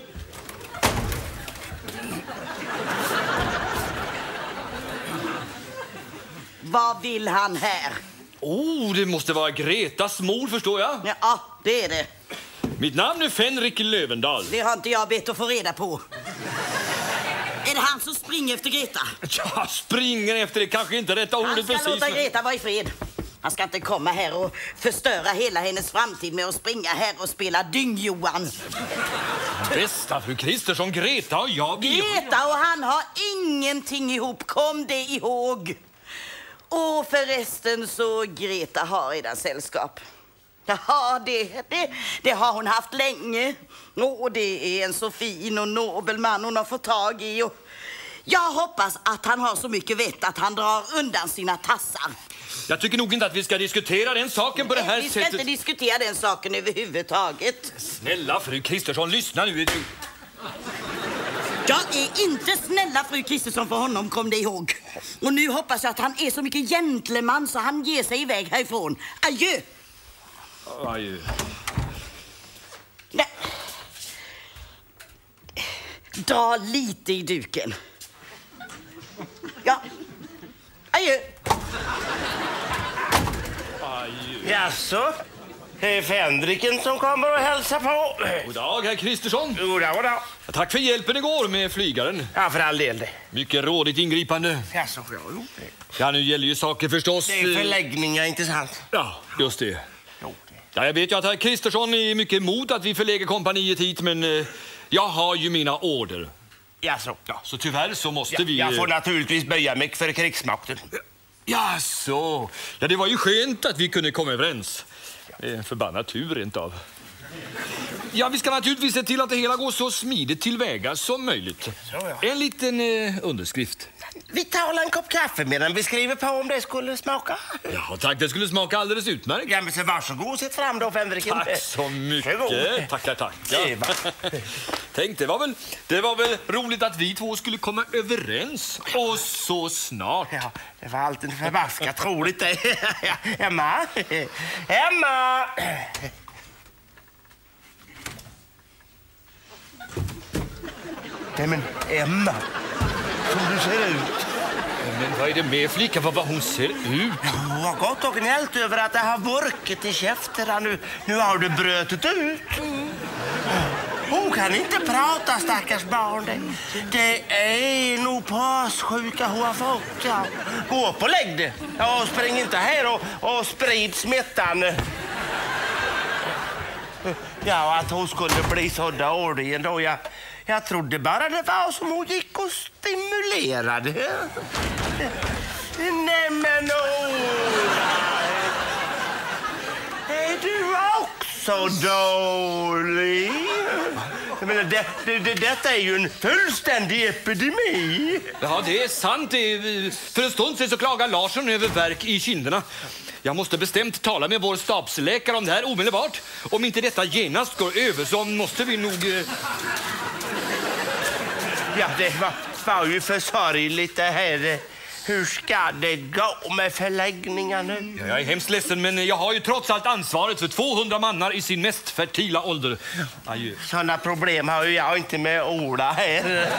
Vad vill han här? Oh, det måste vara Gretas mor, förstår jag. Ja, det är det. Mitt namn är Fenrik Lövendal. Det har inte jag bett att få reda på. Är det han som springer efter Greta? Ja, springer efter det kanske inte rätta ordet Han ska precis. låta men- Greta vara i fred. Han ska inte komma här och förstöra hela hennes framtid med att springa här och spela Dyng-Johan. Bästa fru Kristersson, Greta och jag... vi- Greta och han har ingenting ihop, kom det ihåg. Och förresten så Greta har redan sällskap. Jaha, det, det, det har hon haft länge. Och det är en så fin och nobel man hon har fått tag i. Och jag hoppas att han har så mycket vett att han drar undan sina tassar. Jag tycker nog inte att vi ska diskutera den saken på det här Nej, vi ska sättet. inte diskutera den saken överhuvudtaget. Snälla fru Kristersson, lyssna nu. Jag är inte snälla fru Kristersson för honom, kom det ihåg. Och nu hoppas jag att han är så mycket gentleman så han ger sig iväg härifrån. Adjö! Adjö. Nej. Dra lite i duken. Ja. Adjö. Adjö. Jaså? Det är Fänriken som kommer och hälsa på. God dag, herr Kristersson. Goddag, goddag. Tack för hjälpen igår med flygaren. Ja, för all del det. Mycket rådigt ingripande. Jaså, ja, jo. Ja, nu gäller ju saker förstås. Det är förläggningar, inte sant? Ja, just det. Jo, det. Ja, jag vet ju att herr Kristersson är mycket emot att vi förlägger kompaniet hit, men eh, jag har ju mina order. Jaså? Ja, så tyvärr så måste Ja, vi... jag får eh, naturligtvis böja mig för krigsmakten. Ja, så. Ja, det var ju skönt att vi kunde komma överens. Eh, förbannad tur rent av. Ja, vi ska naturligtvis se till att det hela går så smidigt tillväga som möjligt. En liten eh, underskrift. Vi tar en kopp kaffe medan vi skriver på om det skulle smaka. Ja, tack. Det skulle smaka alldeles utmärkt. Ja, men så varsågod. Sitt fram då, Fänriken. Tack så mycket. Varsågod. Tackar, tackar. Tänk, det var väl, det var väl roligt att vi två skulle komma överens. Och så snart. Ja, det var alltid förbaskat roligt det. Emma! Emma! Nej, men Emma, som du ser ut. Men vad är det med flickan? Vad, vad hon ser ut? Hon har gått och gnällt över att det har burket i käften. Nu, nu har du brötet ut. Mm. Hon kan inte prata, stackars barn. Det, det är nog påssjuka hon har fått. Ja. Gå upp och lägg det. Ja, och spring inte här och, och sprid smittan. Ja, att hon skulle bli så dålig ändå. Jag, jag trodde bara det var som hon gick och stimulerade. Nej, men Ola, är du också dålig? Jag menar, det, det, det, detta är ju en fullständig epidemi. Ja, det är sant. Det är, för en stund sedan så klagar Larsson över värk i kinderna. Jag måste bestämt tala med vår stabsläkare om det här omedelbart. Om inte detta genast går över så måste vi nog... Eh... Ja, det var, var ju för sorgligt det här. Hur ska det gå med förläggningarna? Ja, jag är hemskt ledsen, men jag har ju trots allt ansvaret för tvåhundra mannar i sin mest fertila ålder. Adjö. Sådana problem har ju jag inte med Ola här.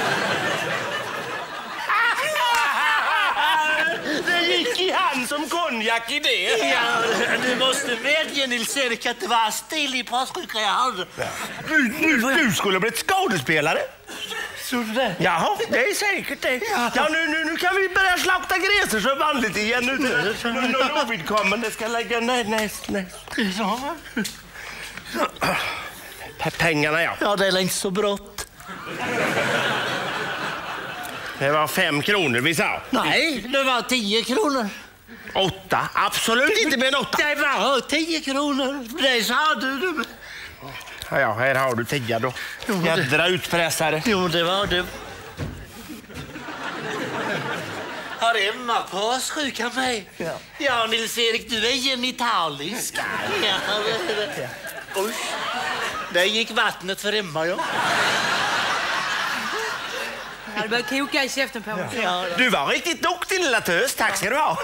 Det gick i hand som konjak i det. Ja, du måste medge, Nils-Erik, att det var stil i påssjuka jag hade. Du, du, du skulle bli skådespelare. Ja, det är säkert det. Ja, nu, nu, nu kan vi börja slakta gräser så vanligt igen. Nu, nu, nu, nu ovidkommande ska lägga nej, nej, nej. Pengarna, ja. Ja, det är inte så brått. Det var fem kronor vi sa. Nej, det var tio kronor. Åtta, absolut inte med åtta. Det var tio kronor. Det sa du. du. Ja, ja, här har du tio då. Jädra utpressare. Jo, det var det. Har Emma påssjuka mig? Ja, ja Nils-Erik, du är genitalisk. Ja, oj, där gick vattnet för Emma, ja. Det börjar koka i käften på mig. Ja, du var riktigt duktig, lilla tös. Tack ska du ha.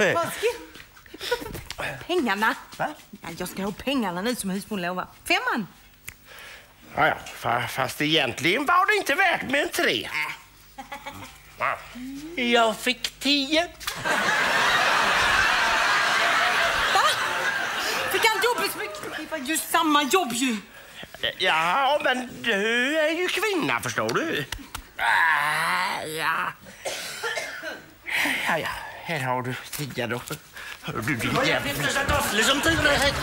Pengarna? Va? Ja, jag ska ha pengarna nu som husbond lovar. Femman? Ja, ja, fast egentligen var det inte värt mer än tre. Ja. Jag fick tio. Va? Fick han dubbelt så mycket? Det var ju samma jobb ju. Ja, men du är ju kvinna, förstår du. Ah, ja. Ja, ja. Här har du tio då. Du, din jävla... Liksom tur det här.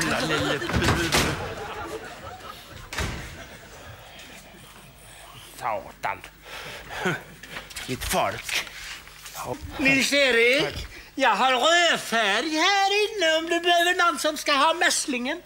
Satan. Ditt folk. Nils-Erik, jag har rödfärg här inne om du behöver någon som ska ha mässlingen.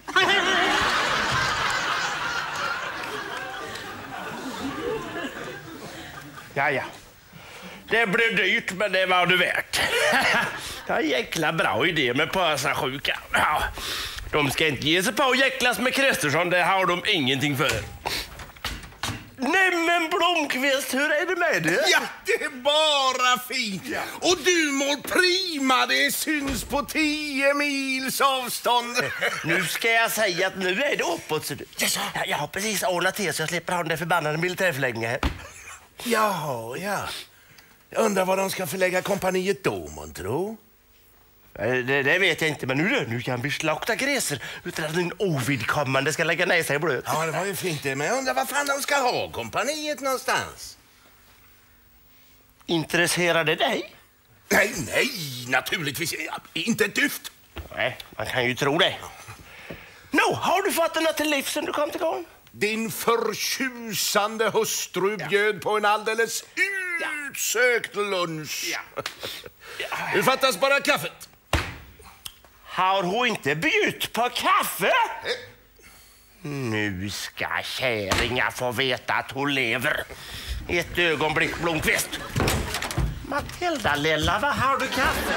Ja, ja. Det blev dyrt, men det var det värt. Ja, jäkla bra idé med påssjuka. Ja, de ska inte ge sig på att jäklas med Kristersson, det har de ingenting för. Nej, men Blomqvist, hur är det med det? Ja, det är bara fint. Ja. Och du mår prima, det syns på tio mils avstånd. Nu ska jag säga att nu är det uppåt. Så du. Yes. Jag, jag har precis ordnat till så jag slipper ha den där förbannade militärförläggningen här. Jaha, ja. Jag undrar var de ska förlägga kompaniet då, man tror. Det, det vet jag inte, men nu, nu kan vi slakta gräser utan att en ovidkommande ska lägga ner sig i blöt. Ja, det var ju fint det, men jag undrar vad fan de ska ha kompaniet någonstans. Intresserar det dig? Nej, nej, naturligtvis inte ett dyft. Nej, man kan ju tro det. Nå, har du fått den till liv sen du kom till gården? Din förtjusande hustru bjöd ja. på en alldeles utsökt lunch. Ja. Det fattas bara kaffet. Har hon inte bjudit på kaffe? Nu ska kärringar få veta att hon lever. Ett ögonblick, Blomqvist. Matilda, lilla, vad har du kaffe?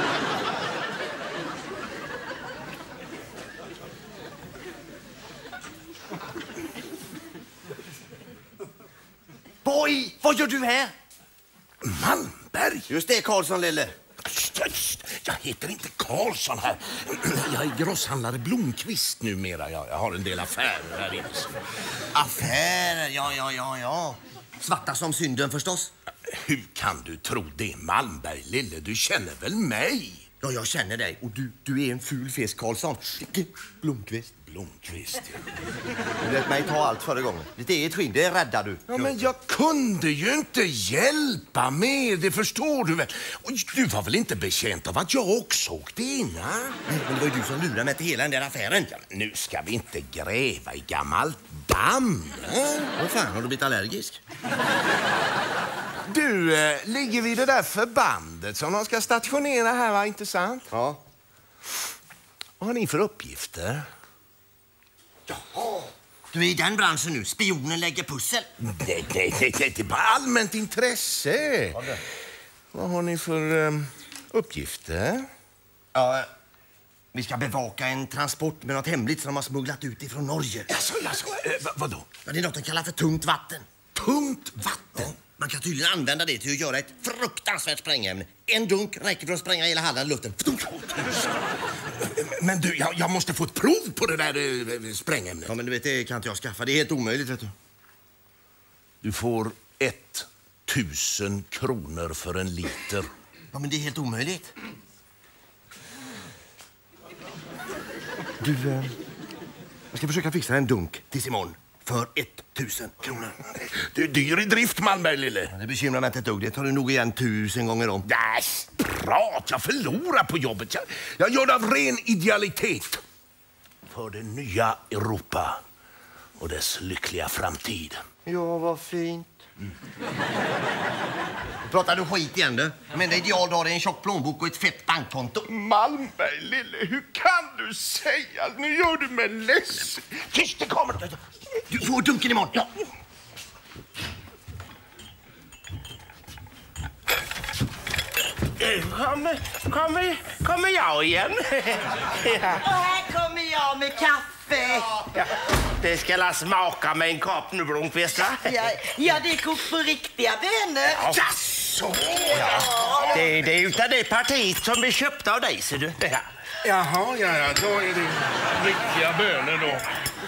Boy, vad gör du här? Malmberg? Just det, Karlsson, lille. Jag heter inte Karlsson här. Jag är grosshandlare Blomqvist numera. Jag, jag har en del affärer här inne. Affärer, ja, ja, ja, ja. Svarta som synden förstås. Hur kan du tro det, Malmberg, lille? Du känner väl mig? Ja, jag känner dig. Och du, du är en ful fisk, Karlsson. Blomqvist. Blomqvist, ja. Du lät mig ta allt förra gången. Ditt eget skinn, det räddar du. Ja, men jag kunde ju inte hjälpa med det, förstår du väl? Och du var väl inte bekänt av att jag också åkte in, va? Nej, men det var ju du som lurade mig till hela den där affären. Ja, nu ska vi inte gräva i gammalt damm. Ja, vad fan, har du blivit allergisk? Du, eh, ligger vid det där förbandet som de ska stationera här, va? Inte sant? Ja. Vad har ni för uppgifter? Jaha. Du är i den branschen nu. Spionen lägger pussel. Nej, nej, nej, nej, det är bara allmänt intresse. Ja, det. Vad har ni för um, uppgifter? Ja, vi ska bevaka en transport med något hemligt som de har smugglat ut ifrån Norge. Jaså, jaså, eh, vad, vadå? Ja, det är något de kallar för tungt vatten. Tungt vatten? Ja, man kan tydligen använda det till att göra ett fruktansvärt sprängämne. En dunk räcker för att spränga hela hallen i luften. Men du, jag, jag måste få ett prov på det där eh, sprängämnet. Ja, men du vet, det kan inte jag skaffa. Det är helt omöjligt, vet du. Du får ett tusen kronor för en liter. Ja, men det är helt omöjligt. Du, eh, jag ska försöka fixa en dunk tills imorgon. För ett tusen kronor. Du är dyr i drift, Malmberg, lille. Ja, det bekymrar mig inte ett dugg. Det tar du nog igen tusen gånger om. Nej, prat. Jag förlorar på jobbet. Jag, jag gör det av ren idealitet. För det nya Europa och dess lyckliga framtid. Ja, vad fint. Mm. Pratar du skit igen, du? Men det ideal då är en tjock plånbok och ett fett bankkonto. Malmberg, lille, hur kan du säga? Nu gör du mig ledsen. Tyst, det kommer. Du får dunken imorgon. Ja. Kommer, kommer, kommer jag igen? Ja. Och här kommer jag med kaffe. Ja. Det ska la smaka med en kopp nu, Blomqvist, va? Ja, ja, det är kokt på riktiga vänner. Ja. Jaså? Ja. Det, det är utav det partiet som vi köpte av dig, ser du. Ja. Jaha, ja, ja, då är det riktiga bönor då.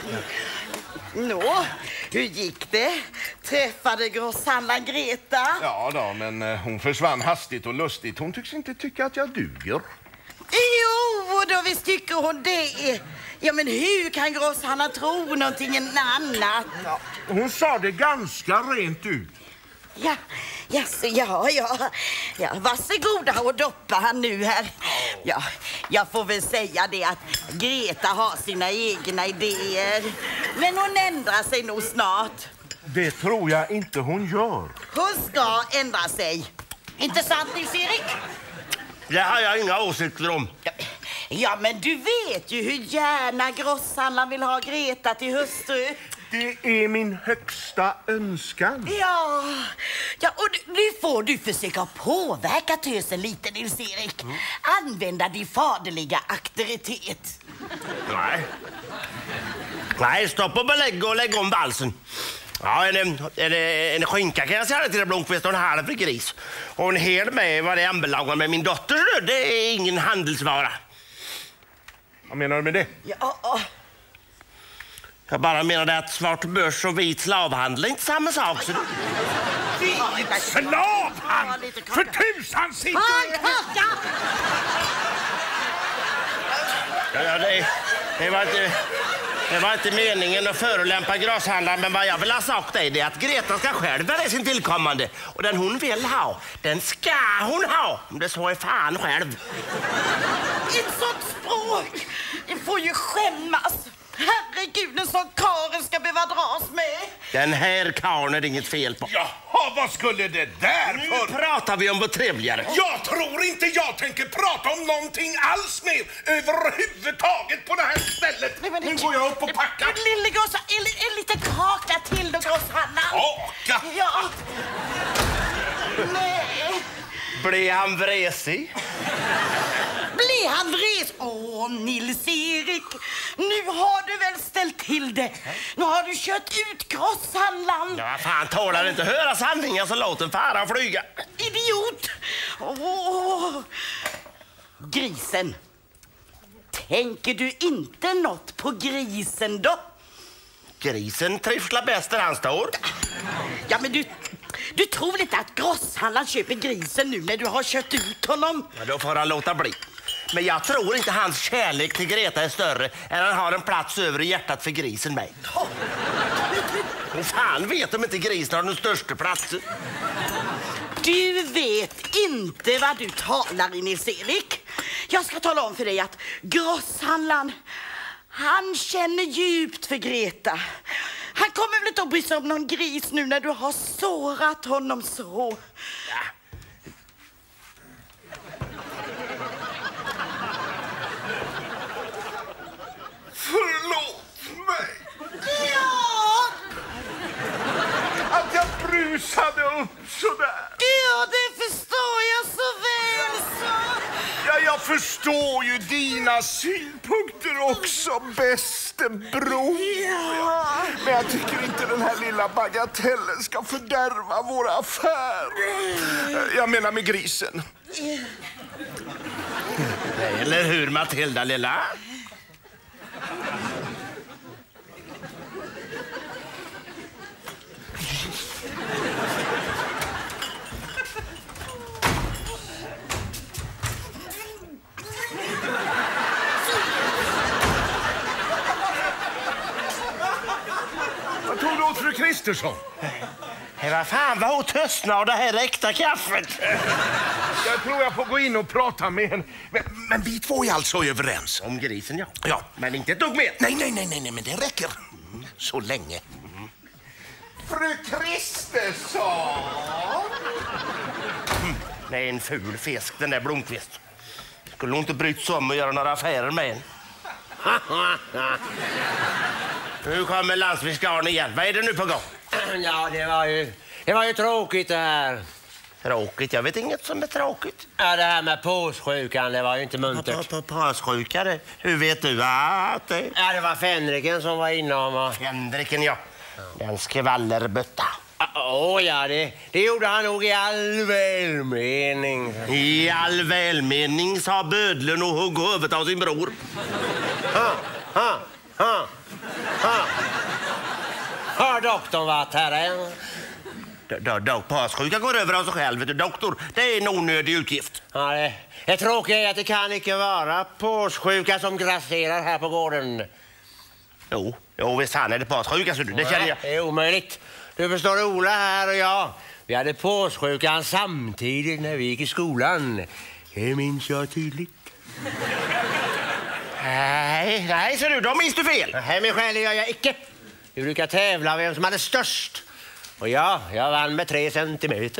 Nå, hur gick det? Träffade grosshandlaren Greta? Ja då, men eh, hon försvann hastigt och lustigt. Hon tycks inte tycka att jag duger. Jo, då visst tycker hon det. Ja, men hur kan grosshandlaren tro någonting annat? Ja, hon sa det ganska rent ut. Ja, yes, ja, ja, ja. Varsågoda och doppa han nu här. Ja, jag får väl säga det att Greta har sina egna idéer. Men hon ändrar sig nog snart. Det tror jag inte hon gör. Hon ska ändra sig. Inte sant, Nils-Erik? Det har jag inga åsikter om. Ja, ja, men du vet ju hur gärna grosshandlaren vill ha Greta till hustru. Det är min högsta önskan. Ja, ja och nu, nu får du försöka påverka tösen lite, Nils-Erik. Mm. Använda din faderliga auktoritet. Nej. Nej, stopp och belägg och lägg om valsen. Ja, en, en, en skinka kan jag säga till dig, Blomqvist, och en halv gris. Och en hel med vad det anbelangar med min dotter, det är ingen handelsvara. Vad menar du med det? Ja, ja. Jag bara menade att svart börs och vit slavhandel är inte samma sak. Så... Vit slavhandel? För tusan sitter... Ja, det, det, var inte, det var inte meningen att förolämpa grosshandlaren, men vad jag vill ha sagt är det att Greta ska själv välja sin tillkommande. Och den hon vill ha, den ska hon ha. Om det så är fan själv. Ett sånt språk! Det får ju skämmas. Herregud, en sån karl ska behöva dras med. Den här karln är det inget fel på. Jaha! Ja, vad skulle det där Nu för? pratar vi om vad trevligare. Jag tror inte jag tänker prata om någonting alls mer överhuvudtaget på det här stället. Nej, men det- Nu går jag upp och packar. Lille Grossa, en, en liten kaka till då, Grosshanna. Kaka? Ja. Nej. Blir han vresig? Blir han vres? Åh, Nils-Erik. Nu har du väl ställt till det. Nu har du kört ut grosshandlaren. Ja, fan, talar inte höra sanningen så låt den fara flyga. Idiot. Åh. Grisen. Tänker du inte något på grisen då? Grisen trivslar bäst där han står. Ja, men du, du tror inte att grosshandlaren köper grisen nu när du har kört ut honom? Ja, då får han låta bli. Men jag tror inte hans kärlek till Greta är större än han har en plats över i hjärtat för grisen mig. Men fan vet om inte grisen har den största platsen. Du vet inte vad du talar i, Nils-Erik. Jag ska tala om för dig att grosshandlaren, han känner djupt för Greta. Han kommer väl inte att bry sig om någon gris nu när du har sårat honom så. Ja. Förlåt mig Ja, att jag brusade upp sådär. ja, det förstår jag så väl så. Ja, jag förstår ju dina synpunkter också, bäste bror. Ja. Men jag tycker inte den här lilla bagatellen ska fördärva våra affär. Jag menar med grisen. Eller hur, Matilda lilla? Vad tog du åt fru Kristersson? Hey, vad fan, vad hon tystnar av det här äkta kaffet. Jag tror jag får gå in och prata med henne. Men, men vi två är alltså överens. Om grisen, ja. Ja. Men inte ett dugg mer. Nej, nej, nej, nej, nej, men det räcker. Så länge. Mm. Fru Kristersson! Mm. Det är en ful fisk, den där Blomqvist. Skulle hon inte brytt sig om att göra några affärer med en. Nu kommer landsfiskaren igen. Vad är det nu på gång? Ja, det var ju, det var ju tråkigt det här. Tråkigt? Jag vet inget som är tråkigt. Ja, det här med påssjukan, det var ju inte muntert. Påssjuka, det. Hur vet du att det... Ja, det var Fänriken som var inom och... Fänriken, ja. Den skvallerbötta. Åh oh, ja, det, det gjorde han nog i all välmening. I all välmening sa bödlen och hugg huvudet av sin bror. Ha, ha, ha, ha. Har doktorn varit här än? Påssjuka går över av sig själv, vet du, doktor. Det är en onödig utgift. Ja, det, det tråkiga är att det kan inte vara påssjuka som grasserar här på gården. Jo, jo visst han är det påssjuka, så du, det känner jag. Det är omöjligt. Du förstår, Ola här och jag, vi hade påssjukan samtidigt när vi gick i skolan. Det minns jag tydligt. Nej, nej, så du, då minns du fel. Nej, men själv gör jag icke. Vi brukar tävla vem som hade störst. Och ja, jag vann med tre centimeter.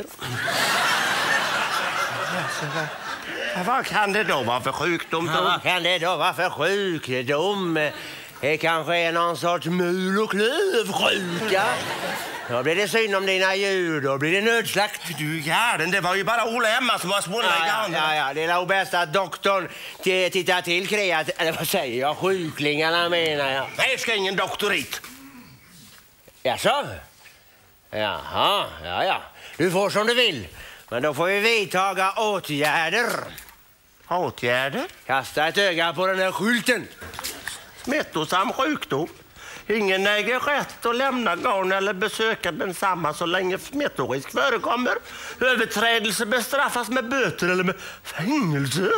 Vad kan det då vara för sjukdom? Ja, vad kan det då vara för sjukdom? Det kanske är någon sorts mul- och klövsjuka. Då blir det synd om dina djur, då blir det nödslakt. Du gärden, det var ju bara Ola Emma som var smålägga. Ja, ja, ja, det är nog bäst att doktorn t- tittar till kreat... Eller vad säger jag? Sjuklingarna menar jag. Nej, ska ingen doktor hit. Jaså? Jaha, ja, ja. Du får som du vill. Men då får vi vidtaga åtgärder. Åtgärder? Kasta ett öga på den här skylten. Smittosam sjukdom. Ingen äger rätt att lämna gården eller besöka densamma så länge smittorisk förekommer. Överträdelse bestraffas med böter eller med fängelse.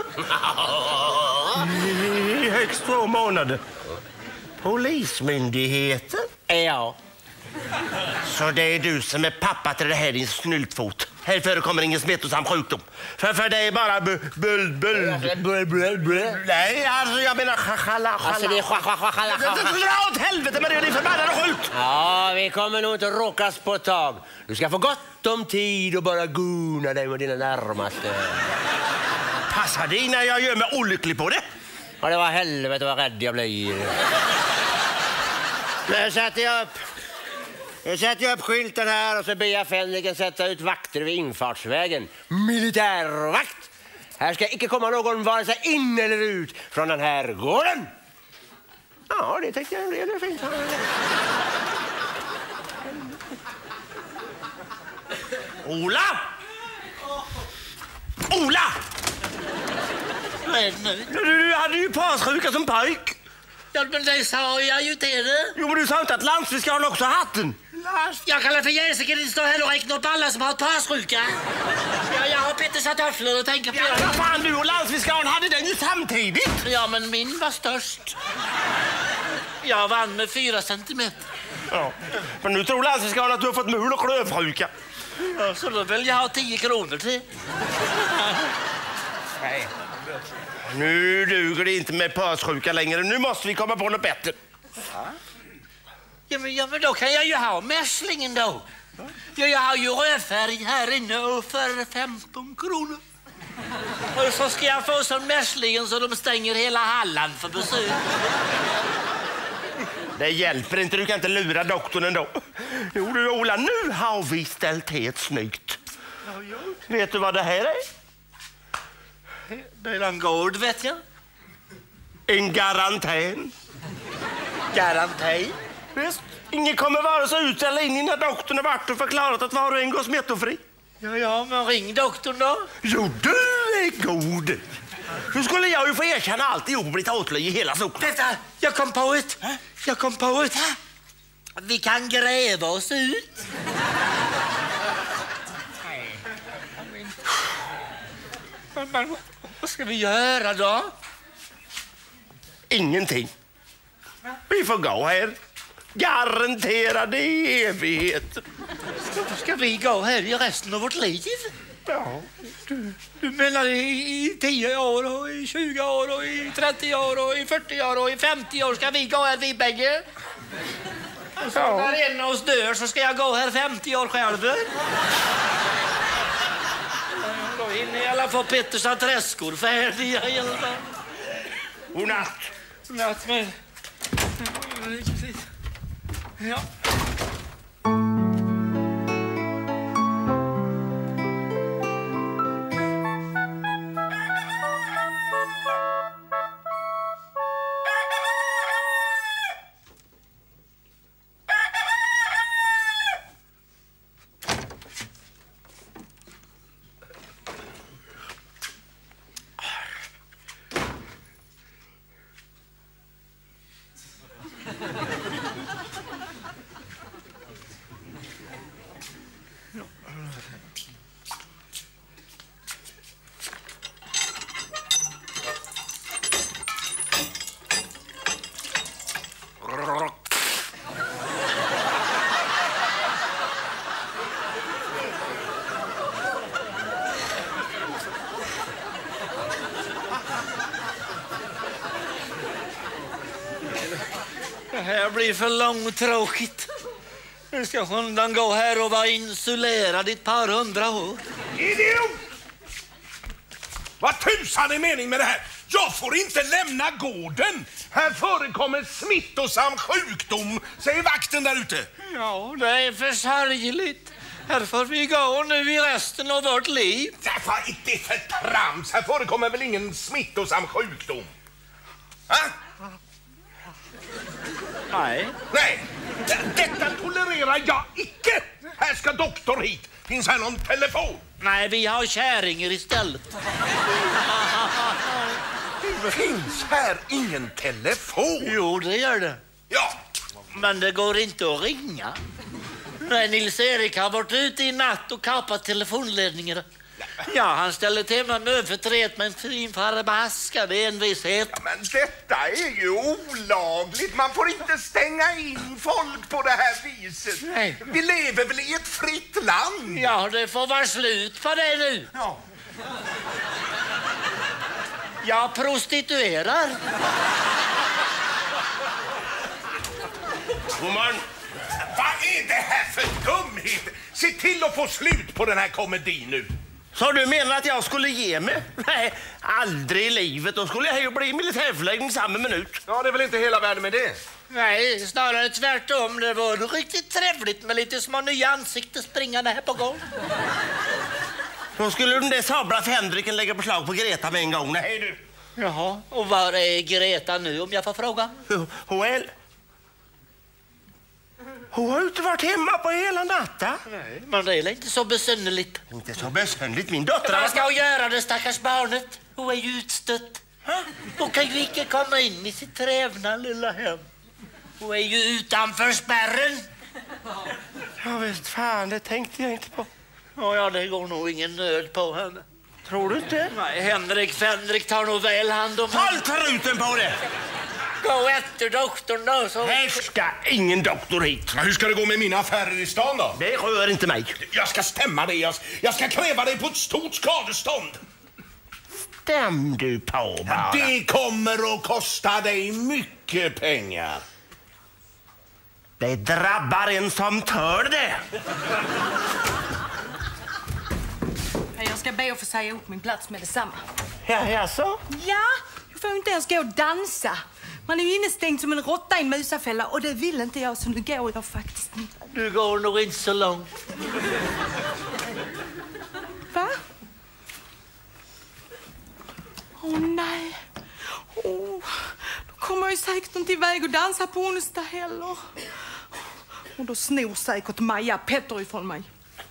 I högst två månader. Polismyndigheten? Ja. Så det är du som är pappa till det här, din snyltfot. Här förekommer ingen smittosam sjukdom. För, för det är bara buld, buld. Nej, alltså jag menar chachala, Alltså det är chachala. Dra åt helvete med det, din förbannade sjuk! Ja, vi kommer nog inte råkas på ett tag. Du ska få gott om tid och bara guna dig med dina närmaste. Passa dig när jag gör mig olycklig på det. Ja, det var helvete vad rädd jag blir. Nu sätter jag upp. Nu sätter jag upp skylten här och så ber jag Fänriken sätta ut vakter vid infartsvägen. Militärvakt! Här ska inte komma någon vare sig in eller ut från den här gården. Ja, det tänkte jag blev det fint. Ola! Ola! Vad är det nu? Du, du hade ju parsjuka som pojk. Ja, men det sa jag ju till det. Jo, men du sa inte att landsfiskaren också har hatten. Jag kallar för Jessica, det står här och räknar upp alla som har parsjuka. Ja, jag har Petters tofflor och tänker på Ja, det. vad fan, du och landsfiskaren hade den ju samtidigt. Ja, men min var störst. Jag vann med fyra centimeter. Ja, men nu tror landsfiskaren att du har fått mul och klövsjuka. Ja, så då vill jag ha tio kronor till. Nej. Nu duger det inte med parsjuka längre. Nu måste vi komma på något bättre. Ja, men, ja, men då kan jag ju ha mässlingen då. Ja, jag har ju rödfärg här inne och för femton kronor. Och så ska jag få som mässlingen så de stänger hela Halland för besök. Det hjälper inte, du kan inte lura doktorn ändå. Jo du Ola, nu har vi ställt helt snyggt. Vet du vad det här är? Det är en gård, vet jag. En garantän. Garantej. Visst, ingen kommer vare sig ut eller in innan doktorn har varit och förklarat att var och en går smittofri. Ja, ja, men ring doktorn då. Jo, du är god. Nu skulle jag ju få erkänna alltihop och bli tåtlöj i hela socknen. Vänta, jag kom på ett. Jag kom på ett. Vi kan gräva oss ut. Men, men vad ska vi göra då? Ingenting. Vi får gå här. Garanterade evigheter. Ska, ska vi gå här i resten av vårt liv? Ja. Du, du menar i, i tio år och i tjugo år och i trettio år och i fyrtio år och i femtio år ska vi gå här vi bägge? Och så Ja. när en av oss dör så ska jag gå här femtio år själv. Då hinner jag i alla fall Petters adresskor färdiga i alla fall. Godnatt. Natt med... Ja. Det här blir för långtråkigt. Nu ska hundan gå här och vara insulerad i ett par hundra år. Idiot! Vad tusan är meningen med det här? Jag får inte lämna gården. Här förekommer smittosam sjukdom, säger vakten där ute. Ja, det är för sorgligt. Här får vi gå nu i resten av vårt liv. Vad är det för trams? Här förekommer väl ingen smittosam sjukdom? Ha? Nej. Nej, detta tolererar jag icke. Här ska doktor hit. Finns här någon telefon? Nej, vi har kärringar istället. Finns här ingen telefon? Jo, det gör det. Ja. Men det går inte att ringa. Nej, Nils-Erik har varit ute i natt och kapat telefonledningar. Ja, han ställde till med överträt med en fin förbaskad envishet. Ja, men detta är ju olagligt. Man får inte stänga in folk på det här viset. Nej. Vi lever väl i ett fritt land? Ja, det får vara slut på det nu. Ja. Jag prostituerar. God morgon. Vad är det här för dumhet? Se till att få slut på den här komedin nu. Så du menar att jag skulle ge mig? Nej, aldrig i livet. Då skulle jag ju bli militärförläggning samma minut. Ja, det är väl inte hela världen med det. Nej, snarare tvärtom. Det var riktigt trevligt med lite små nya ansikten springande här på gång. Då skulle den där sabla Fänriken lägga beslag på Greta med en gång. Nej du. Jaha, och var är Greta nu om jag får fråga? Hon är... Hon har inte varit hemma på hela natten. Nej, men det är inte så besynnerligt. Inte så besynnerligt, min dotter. Vad ska hon göra, det stackars barnet? Hon är ju utstött. Hon kan ju inte komma in i sitt trävna lilla hem. Hon är ju utanför spärren. Jag vet fan, det tänkte jag inte på. Oh, ja, det går nog ingen nöd på henne. Tror du inte? Nej, Henrik Fänrik tar nog väl hand om henne. Håll truten på det! Gå efter doktorn då. Så... Här ska ingen doktor hit. Ja, hur ska det gå med mina affärer i stan då? Det rör inte mig. Jag ska stämma dig. Jag, jag ska kräva dig på ett stort skadestånd. Stäm du på bara. Det kommer att kosta dig mycket pengar. Det drabbar en som tör det. Jag ska be att få säga upp min plats med detsamma. Ja, ja så. Ja, jag får inte ens gå och dansa. Man är ju innestängd som en råtta i en musafälla och det vill inte jag, så nu går jag faktiskt inte. Du går nog inte så långt. Va? Åh oh, nej. Oh, då kommer jag ju säkert inte iväg och dansa på onsdag heller. Och då snor säkert Maja Petter ifrån mig.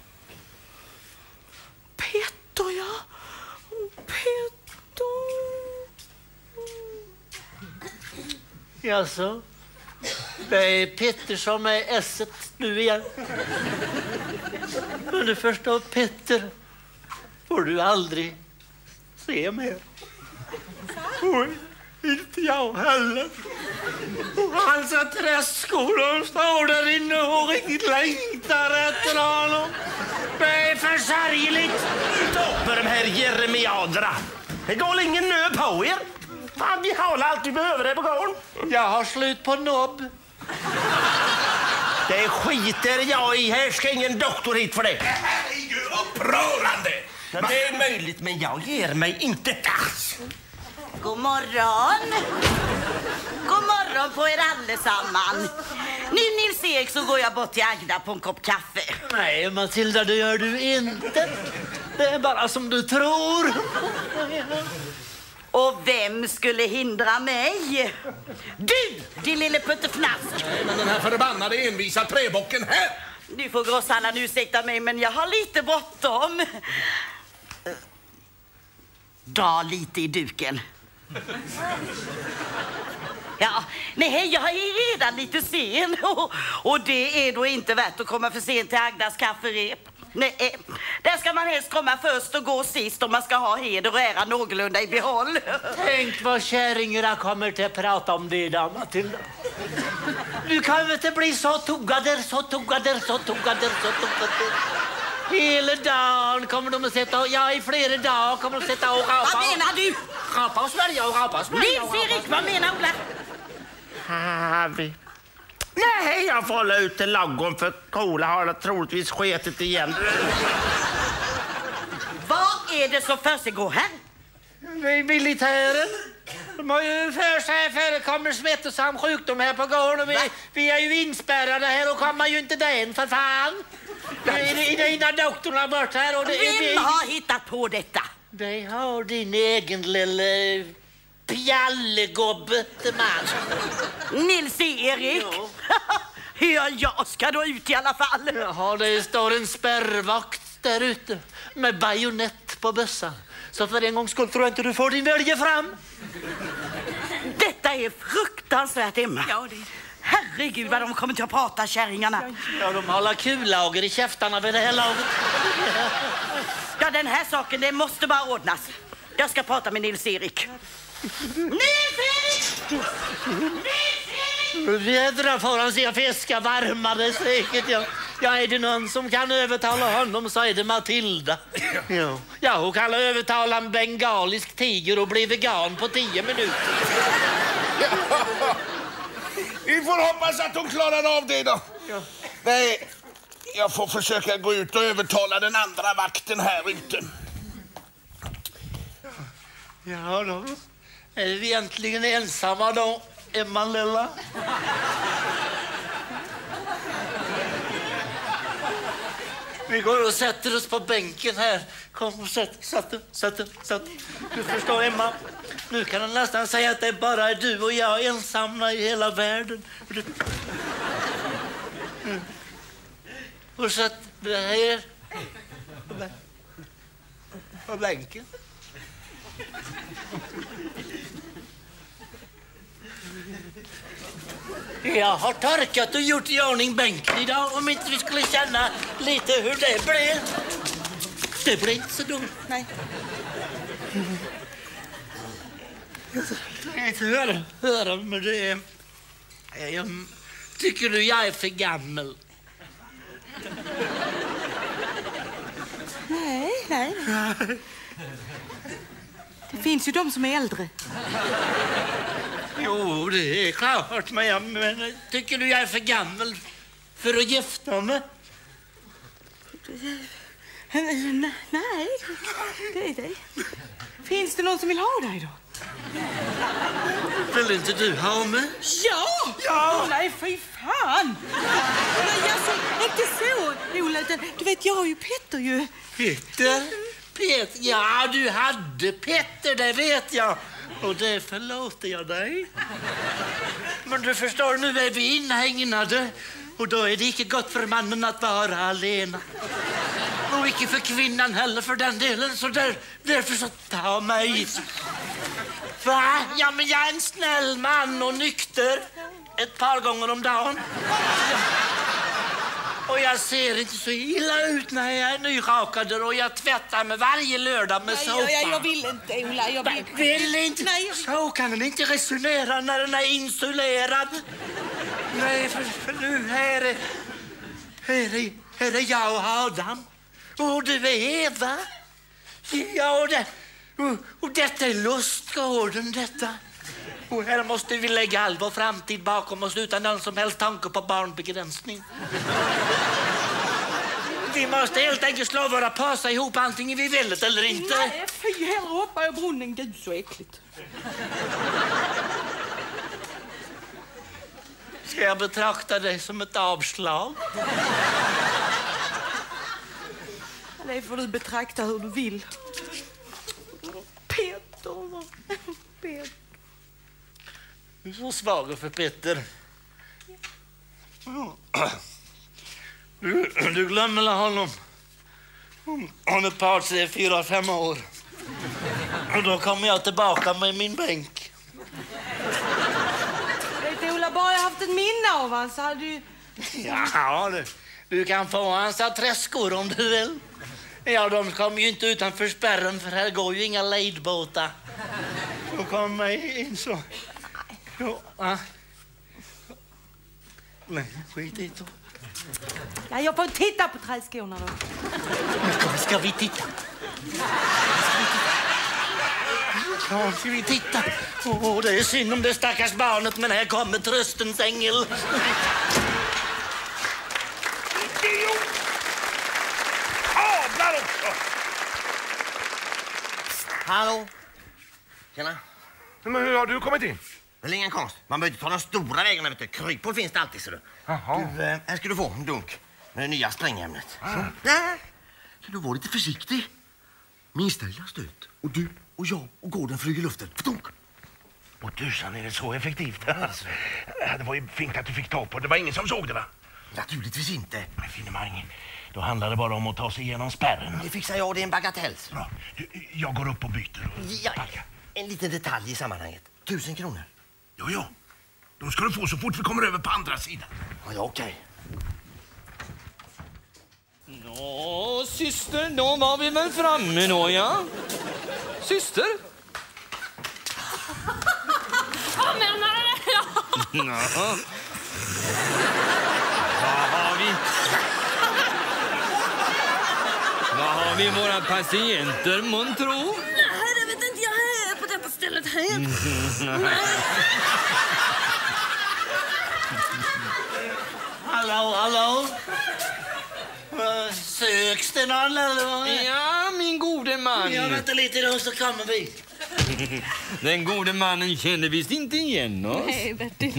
Petter, ja. Oh, Petter. Jaså? Det är Petter som är esset nu igen. Men du förstår, Petter får du aldrig se mer. Oj, inte jag heller. Och hans träskor står där inne och riktigt längtar efter honom. Det är för särligt. Stopp de här jeremiaderna. Det går ingen nö på er. Fan, vi har allt vi behöver här på gården. Jag har slut på nobb. Det skiter jag i. Här ska ingen doktor hit för det. Det här är ju upprörande. Ja, det är möjligt, men jag ger mig inte. God morgon. God morgon på er allesamman. Nu, Nils-Erik, så går jag bort till Agda på en kopp kaffe. Nej, Matilda, det gör du inte. Det är bara som du tror. Och vem skulle hindra mig? Du, din lille puttefnask. Nej, men den här förbannade envisa träbocken här. Du får grosshallan ursäkta mig, men jag har lite bråttom. Dra lite i duken. Ja, nej, jag är redan lite sen. Och, och det är då inte värt att komma för sent till Agdas kafferep. Nej, där ska man helst komma först och gå sist om man ska ha heder och ära någorlunda i behåll. Tänk vad kärringarna kommer till att prata om det idag, Matilda. Du kan väl inte bli så togader, så togader, så togader, så togader. Hela dagen kommer de att sätta, ja i flera dagar kommer de att sätta och rapa. Vad menar du? Rapa och svälja och rapa och svälja. Nils-Erik, vad menar Ola? Harry. Nej, jag får hålla ut till lagom för Kola har det troligtvis sketit igen. Vad är det som försiggår här? Vi militären. De har ju för sig förekommer smittosam sjukdom här på gården. Och vi, vi är ju inspärrade här och kommer ju inte den för fan. Dina doktorn har varit här och det är... Vem har hittat på detta? Det har din egen lille pjallegobbe till man. Nils-Erik? Ja, jag ska då ut i alla fall. Jaha, det står en spärrvakt där ute med bajonett på bössan. Så för en gångs skull tror jag inte du får din vilja fram. Detta är fruktansvärt, Emma. Ja, det är... Herregud vad de kommer till att prata, kärringarna. Ja, de håller kullager i käftarna vid det här laget. Ja, den här saken, det måste bara ordnas. Jag ska prata med Nils-Erik. Nils-Erik! Nils-Erik! Vädra får han se fiska varmare säkert. Ja. Ja, är det någon som kan övertala honom så är det Matilda. Ja, ja hon kan övertala en bengalisk tiger och bli vegan på tio minuter. Ja. Vi får hoppas att hon klarar av det då. Ja. Nej, jag får försöka gå ut och övertala den andra vakten här ute. Ja då, är vi egentligen ensamma då, Emma Lilla? Vi går och sätter oss på bänken här. Kom och sätt, sätt, sätt, sätt. Du förstår, Emma. Nu kan man nästan säga att det bara är du och jag ensamma i hela världen. Mm. Och sätt det här på bänken. Jag har torkat och gjort i ordning bänken idag om inte vi skulle känna lite hur det blev. Det blev inte så dumt. Nej. Jag inte höra, höra men det är... Jag, tycker du jag är för gammal? Nej, nej. Det finns ju de som är äldre. Jo, det är klart, men, jag, men tycker du jag är för gammal för att gifta mig? Nej, det är det. Finns det någon som vill ha dig då? Vill inte du ha mig? Ja! Ja! Nej, fy fan! Nej, alltså, inte så, Ola, utan, du vet, jag har ju Petter ju. Petter? Petter? Ja, du hade Petter, det vet jag. Och det förlåter jag dig. Men du förstår, nu är vi inhägnade. Och då är det inte gott för mannen att vara alena. Och inte för kvinnan heller för den delen. Så där, därför så ta mig. Va? Ja, men jag är en snäll man och nykter. Ett par gånger om dagen. Och jag ser inte så illa ut när jag är nyrakad och jag tvättar mig varje lördag med såpa. Nej, jag, jag vill inte, Ola. Jag vill, vill inte? Nej, jag vill... Så kan den inte resonera när den är insulerad. Nej, för, för nu här är, här, är, här är jag och Adam. Och du är Eva. Ja, och, det, och, och detta är lustgården, detta. Och här måste vi lägga all vår framtid bakom oss utan någon som helst tanke på barnbegränsning. Vi måste helt enkelt slå våra påsar ihop antingen vi vill det eller inte. Nej, fy, hellre hoppar jag brunnen. Gud, så äckligt. Ska jag betrakta det som ett avslag? Det får du betrakta hur du vill. Peter, Peter. Du är så svag för Peter. Du, du glömmer honom om ett par, tre, fyra, fem år. Och då kommer jag tillbaka med min bänk. Vet du, Ola, bara jag haft ett minne av han så hade du... Ja, du, du kan få hans adresskor om du vill. Ja, de kommer ju inte utanför spärren för här går ju inga lejdbåtar. Så kommer jag in så... Jo, ah. Nej, skit i det. Ja, jag får titta på träskorna då. Ska, ska vi titta? Ja, ska vi titta? Åh, oh, det är synd om det stackars barnet, men här kommer tröstens ängel. Kablar också! Hallå? Tjena. Men hur har du kommit in? Det är ingen konst. Man behöver inte ta de stora vägarna, vet du. Krypor finns det alltid, så du. Jaha. Du, eh, här ska du få en dunk med det nya sprängämnet. Ah. Så. Ja. Så du var lite försiktig. Minsta lilla stöt. Och du och jag och gården flyger i luften. Dunk. Och tusan, är det så effektivt? Det var ju fint att du fick tag på. Det var ingen som såg det, va? Naturligtvis inte. Men finemang, då handlar det bara om att ta sig igenom spärren. Det fixar jag, det är en bagatell. Bra. Jag går upp och byter. Och Ja, en liten detalj i sammanhanget. Tusen kronor. Jo, jo. De ska du få så fort vi kommer över på andra sidan. Ja, ja, okej. Nå, syster, då var vi väl framme då, ja? Syster? Vad menar du? Nå. Vad har vi? Vad har vi våra patienter, mån tro? Nej, det vet inte jag här på detta stället här. Hallå, hallå? Uh, söks det någon eller? Ja, min gode man. Ja, vänta lite då så kommer vi. Den gode mannen kände visst inte igen oss. Nej, Bertil.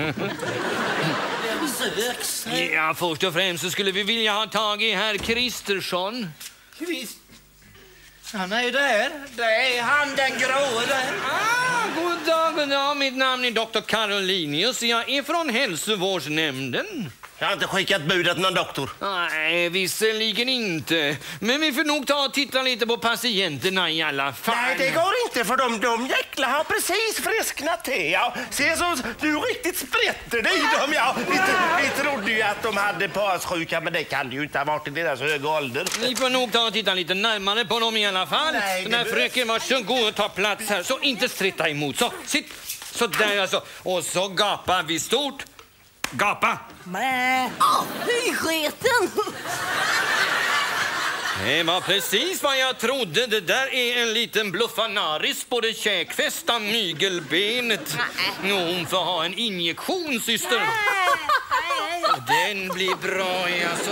Vem söks? Ja, först och främst så skulle vi vilja ha tag i herr Kristersson. Krist... Han är ju där. Det är han den grå där. Ah, god dag, god dag. Mitt namn är doktor Karolinius. Jag är från hälsovårdsnämnden. Jag har inte skickat budet någon doktor. Nej, visserligen inte. Men vi får nog ta och titta lite på patienterna i alla fall. Nej, det går inte för de, de jäkla har precis frisknat till. Ja. Se så du riktigt sprätter dig i dem. Ja. Vi, vi trodde ju att de hade passjuka, men det kan ju inte ha varit i deras höga ålder. Vi får nog ta och titta lite närmare på dem i alla fall. Nej, Den här det fröken var så god att ta plats här. Så inte stretta emot. Så, sitt. Så där alltså. Och så gapar vi stort. Gapa! Mäh. Åh, hygeten! Det var precis vad jag trodde. Det där är en liten bluffanaris på det käkfästa mygelbenet. Nå, hon får ha en injektion, syster. Den blir bra, alltså.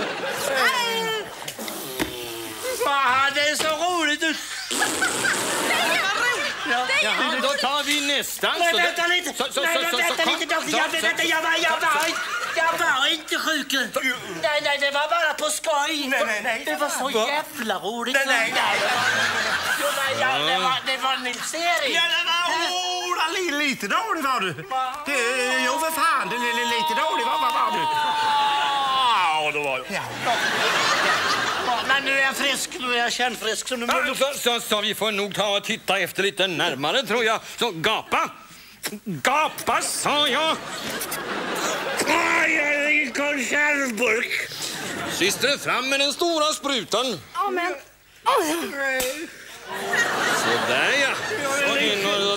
Fan, det är så roligt. Ja, jaha, då tar vi nästan. Nej, så vänta där- lite. Så, så, nej, så, nej, så, vänta så, lite. kom. Jag, Så, jag, så, vänta, jag, var, jag, var, inte- jag var inte sjuk. Nej, nej, det var bara på skoj. Nej, nej, nej. Det var så jävla roligt. Nej, nej, nej. Jo, nej, ja, det var, det var Nils-Erik. Ja, det var oh, lite, lite dålig var du. Det, jo, för fan, det, lite, lite dålig var, var du. Ja, då var jag. Ja. Ja, men nu är jag frisk, nu är jag kärnfrisk. Så nu må du... Så, så, så vi får nog ta och titta efter lite närmare, tror jag. Så gapa! Gapa, sa jag! Aj, en konservburk. Syster, fram med den stora sprutan. Ja, men... Så där, ja. Så in och...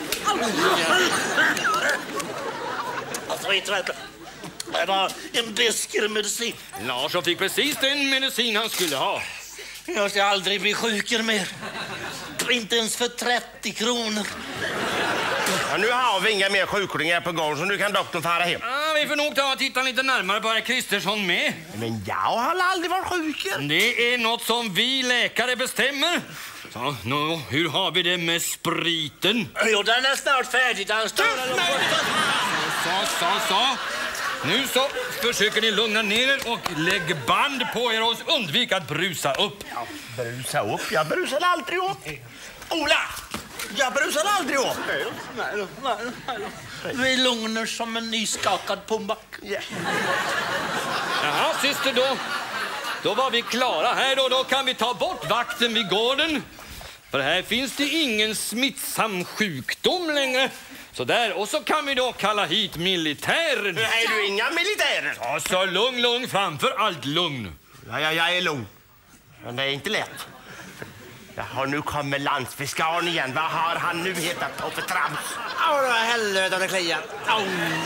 Alltså, inte vänta. Det var en besker medicin. Larsson fick precis den medicin han skulle ha. Jag ska aldrig bli sjukare mer. Inte ens för trettio kronor. Ja, nu har vi inga mer sjuklingar på gång, så nu kan doktorn fara hem. Ja, vi får nog ta och titta lite närmare på herr Kristersson med. Men jag har aldrig varit sjuk. Det är något som vi läkare bestämmer. Så, nå, hur har vi det med spriten? Jo, den är snart färdig. Den står där uppe. Så, så, så. Nu så försöker ni lugna ner er och lägg band på er och undvik att brusa upp. Ja, brusa upp? Jag brusar aldrig upp. Ola! Jag brusar aldrig upp. Nej, nej, nej. Vi är lugna som en nyskakad pumback. Yeah. Jaha, syster, då, då var vi klara här. Då, då kan vi ta bort vakten vid gården. För här finns det ingen smittsam sjukdom längre. Så där, och så kan vi då kalla hit militären. Är du inga militärer? Ja, så lugn, lugn, framför allt lugn. Ja, ja, jag är lugn. Men det är inte lätt. Jaha, nu kommer landsfiskalen igen. Vad har han nu hetat på för trams? Ja, då helvete det kliar. Au.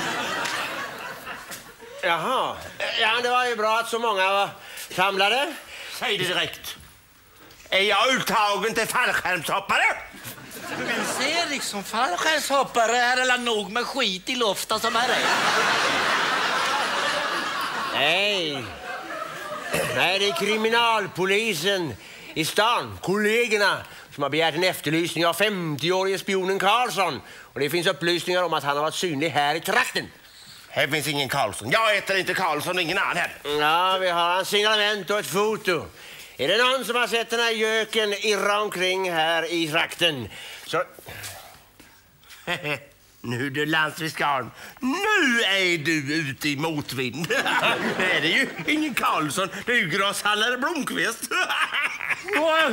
Jaha. Ja, det var ju bra att så många var samlade. Säg det direkt. Är jag uttagen till fallskärmshoppare? Men ser liksom fallskärmshoppare här eller nog med skit i luften som här är. Nej. Nej, det är kriminalpolisen i stan, kollegorna, som har begärt en efterlysning av femtioårige spionen Karlsson. Och det finns upplysningar om att han har varit synlig här i trakten. Här finns ingen Karlsson. Jag heter inte Karlsson, ingen annan här. Ja, vi har en signalement och ett foto. Är det någon som har sett den här göken irra omkring här i trakten? Så... Nu du landsfiskalen, nu är du ute i motvind. Nej, det är ju ingen Karlsson, det är ju grosshandlare Blomqvist. Ja,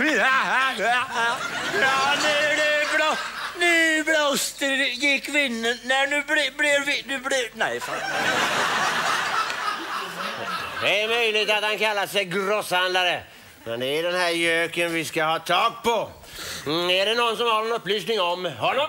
nu, nu, blå, nu blåste det, gick vinden. Nej, nu blev blev vi, nu blev, nej fan. Det är möjligt att han kallar sig grosshandlare. Men det är den här göken vi ska ha tag på. Mm, är det någon som har en upplysning om honom?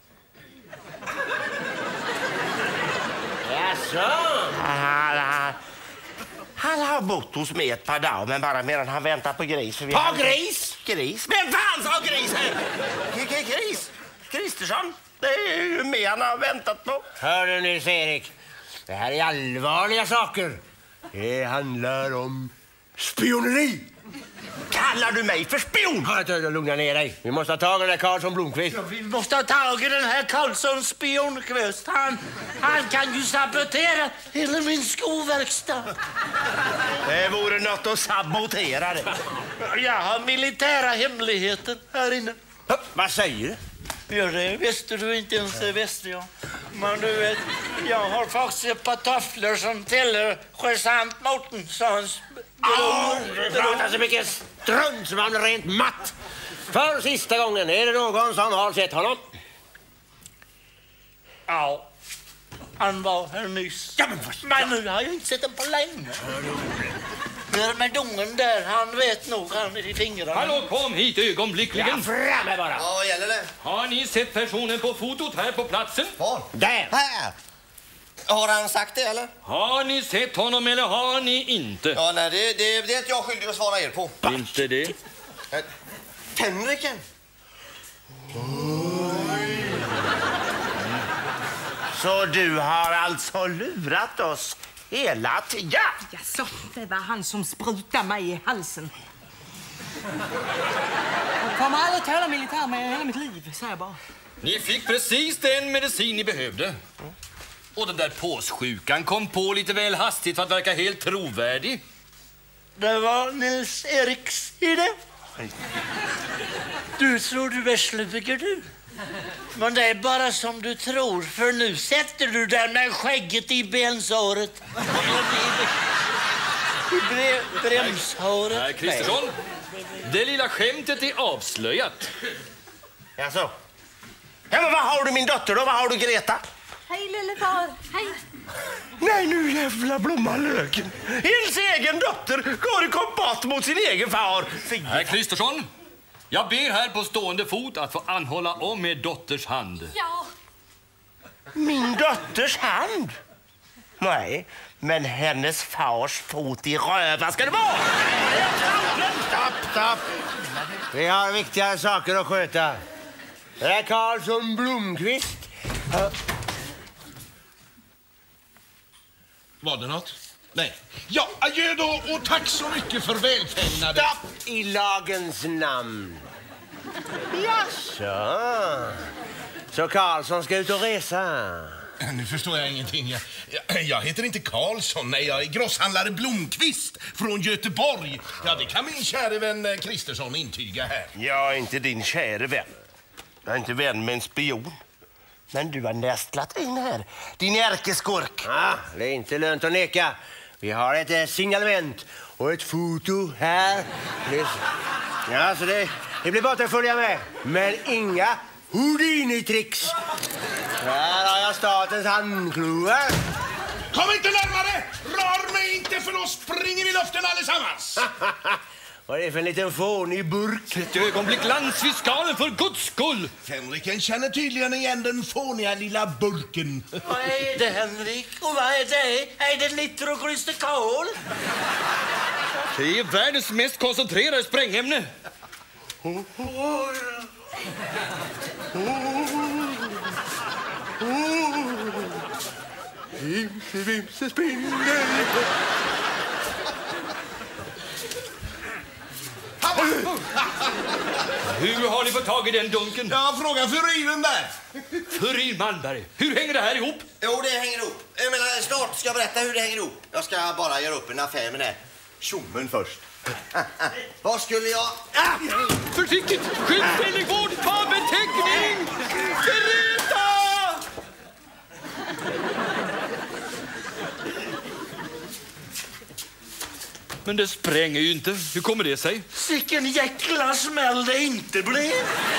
Jaså? Han, han, han har bott hos mig ett par dagar, men bara medan han väntar på gris. På har... gris? Gris? Men fan sa gris här? G- gris? Kristersson? Det är ju mer han har väntat på. Hör du nu, Erik? Det här är allvarliga saker. Det handlar om spioneri. Kallar du mig för spion? Ja, lugna ner dig. Vi måste ha tag i den här Karlsson Blomqvist. Ja, vi måste ha tag i den här Karlsson Spionqvist. Han, han kan ju sabotera hela min skoverkstad. Det vore något att sabotera det. Jag har militära hemligheter här inne. Ha, vad säger du? Ja, det visste du inte ens, det visste jag. Men du vet, jag har faktiskt ett par tofflor som tillhör Gersant Mårtenssons bror. Du pratar så mycket strunt som han är rent matt. För sista gången, är det någon som har sett honom? Ja, han var här nyss. Ja, men, men nu har jag inte sett honom på länge. Med dungen där, han vet nog, han är i fingrarna. Hallå, kom hit ögonblickligen. Ja, framme bara. Ja, vad gäller det? Har ni sett personen på fotot här på platsen? Var? Där. Här. Har han sagt det, eller? Har ni sett honom eller har ni inte? Ja, nej, det, det, det är inte jag skyldig att svara er på. Inte det? Eh, Tenriken. Så du har alltså lurat oss hela tiden? Ja, så det var han som sprutade mig i halsen. Jag kommer aldrig tåla militär med hela mitt liv, säger jag bara. Ni fick precis den medicin ni behövde. Och den där påssjukan kom på lite väl hastigt för att verka helt trovärdig. Det var Nils Eriks idé. Du tror du är sluger, du. Men det är bara som du tror, för nu sätter du där med skägget i bensåret. I bre bremshåret. Herr Kristersson, det lilla skämtet är avslöjat. Jaså? Ja, men vad har du min dotter då? Vad har du Greta? Hej, lille far. Hej. Nej, nu jävla blommalöken. Ens egen dotter går i kombat mot sin egen far. Herr Kristersson, jag ber här på stående fot att få anhålla om er dotters hand. Ja. Min dotters hand? Nej, men hennes fars fot i röva ska det vara. Stopp, stopp. Vi har viktigare saker att sköta. Det är Karlsson Blomqvist. Var det något? Nej. Ja, adjö då och tack så mycket för välfägnade. Stopp i lagens namn. Jaså. Så Karlsson ska ut och resa. Nu förstår jag ingenting. Jag, jag, jag heter inte Karlsson. Nej, jag är grosshandlare Blomqvist från Göteborg. Ja, det kan min käre vän Kristersson intyga här. Jag är inte din käre vän. Jag är inte vän med en spion. Men du har nästlat in här, din ärkeskurk. Ja, det är inte lönt att neka. Vi har ett eh, signalement och ett foto här. Det, ja, så det, det blir bara att följa med. Men inga Houdini-tricks. Här har jag statens handklovar. Kom inte närmare! Rör mig inte för då springer i luften allesammans! Vad är det för en liten fånig burk? Ett ögonblick, landsfiskalen, för guds skull! Henriken känner tydligen igen den fåniga lilla burken. Vad är det, Henrik? Och vad är det? Är det nitroglystykol? Det är världens mest koncentrerade sprängämne. Oh, oh, oh. Vimse, vimse, spindel. Hur har ni fått tag i den dunken? Ja, fråga furiren där. Furir Malmberg, hur hänger det här ihop? Jo, det hänger ihop. Jag menar, snart ska jag berätta hur det hänger ihop. Jag ska bara göra upp en affär med den här tjommen först. Vad skulle jag... Ah! Försiktigt! Skyddsställning, vård, ta beteckning! Greta! Men det spränger ju inte. Hur kommer det sig? Vilken jäkla smäll det inte blev.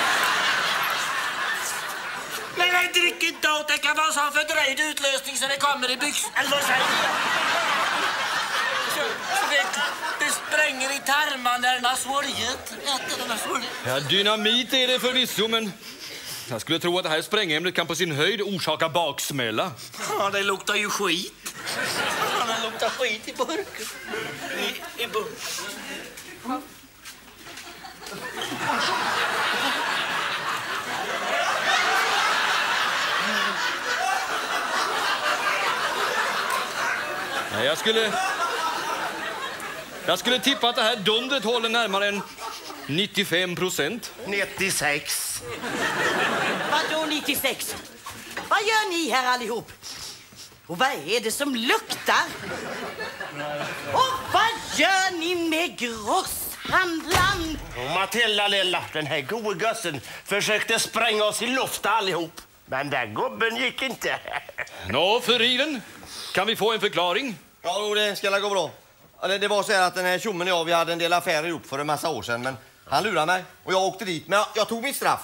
Nej, nej, drick inte åt. Det kan vara så fördröjd utlösning så det kommer i byxan. Eller vad säger du? det, det spränger i tarmarna när den har svårighet. Äter den har svårighet. Ja, dynamit är det förvisso, men jag skulle tro att det här sprängämnet kan på sin höjd orsaka baksmälla. Ja, det luktar ju skit. Ja, det luktar skit i burken. I, i burken. Ja, jag skulle... Jag skulle tippa att det här dundret håller närmare än nittiofem procent. nittiosex. Vadå nittiosex? Vad gör ni här allihop? Och vad är det som luktar? Och vad gör ni med grosshandlaren? Och Matilda lilla, den här gode gössen försökte spränga oss i luften allihop. Men den gubben gick inte. Nå, Furiren, kan vi få en förklaring? Ja, det ska gå bra. Det, det var så här att den här tjommen och jag, vi hade en del affärer ihop för en massa år sedan, men han lurade mig och jag åkte dit. Men jag, jag tog mitt straff.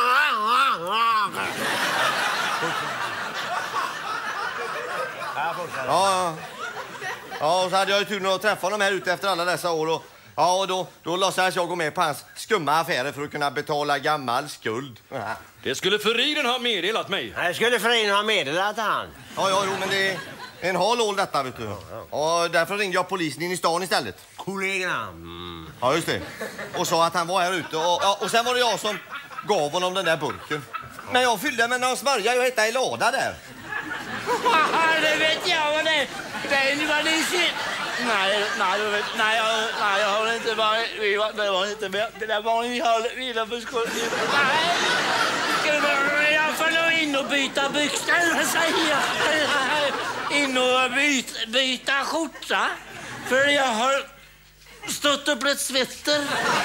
Ja, ja. Ja, och så hade jag ju turen att träffa honom här ute efter alla dessa år. Och, ja, och då, då låtsades jag gå med på hans skumma affärer för att kunna betala gammal skuld. Ja. Det skulle Furiren ha meddelat mig. Det skulle Furiren ha meddelat han. Ja, ja, jo, men det är en hal ål detta, vet du. Och därför ringde jag polisen in i stan istället. Kollegorna. Mm. Ja, just det. Och sa att han var här ute. Och, ja, och sen var det jag som gav honom den där burken. Men jag fyllde med någon smörja jag hittade i låda där. Det vet jag vad det det är. Vad ni ser. Nej, nej, nej, nej, jag, nej, jag har inte varit. Vi var, det var inte mer. Det där var ni höll vidare för skål. Nej. Jag får nog in och byta byxor, säger jag. In och byta, byta skjorta. För jag har stått upp ett svetter.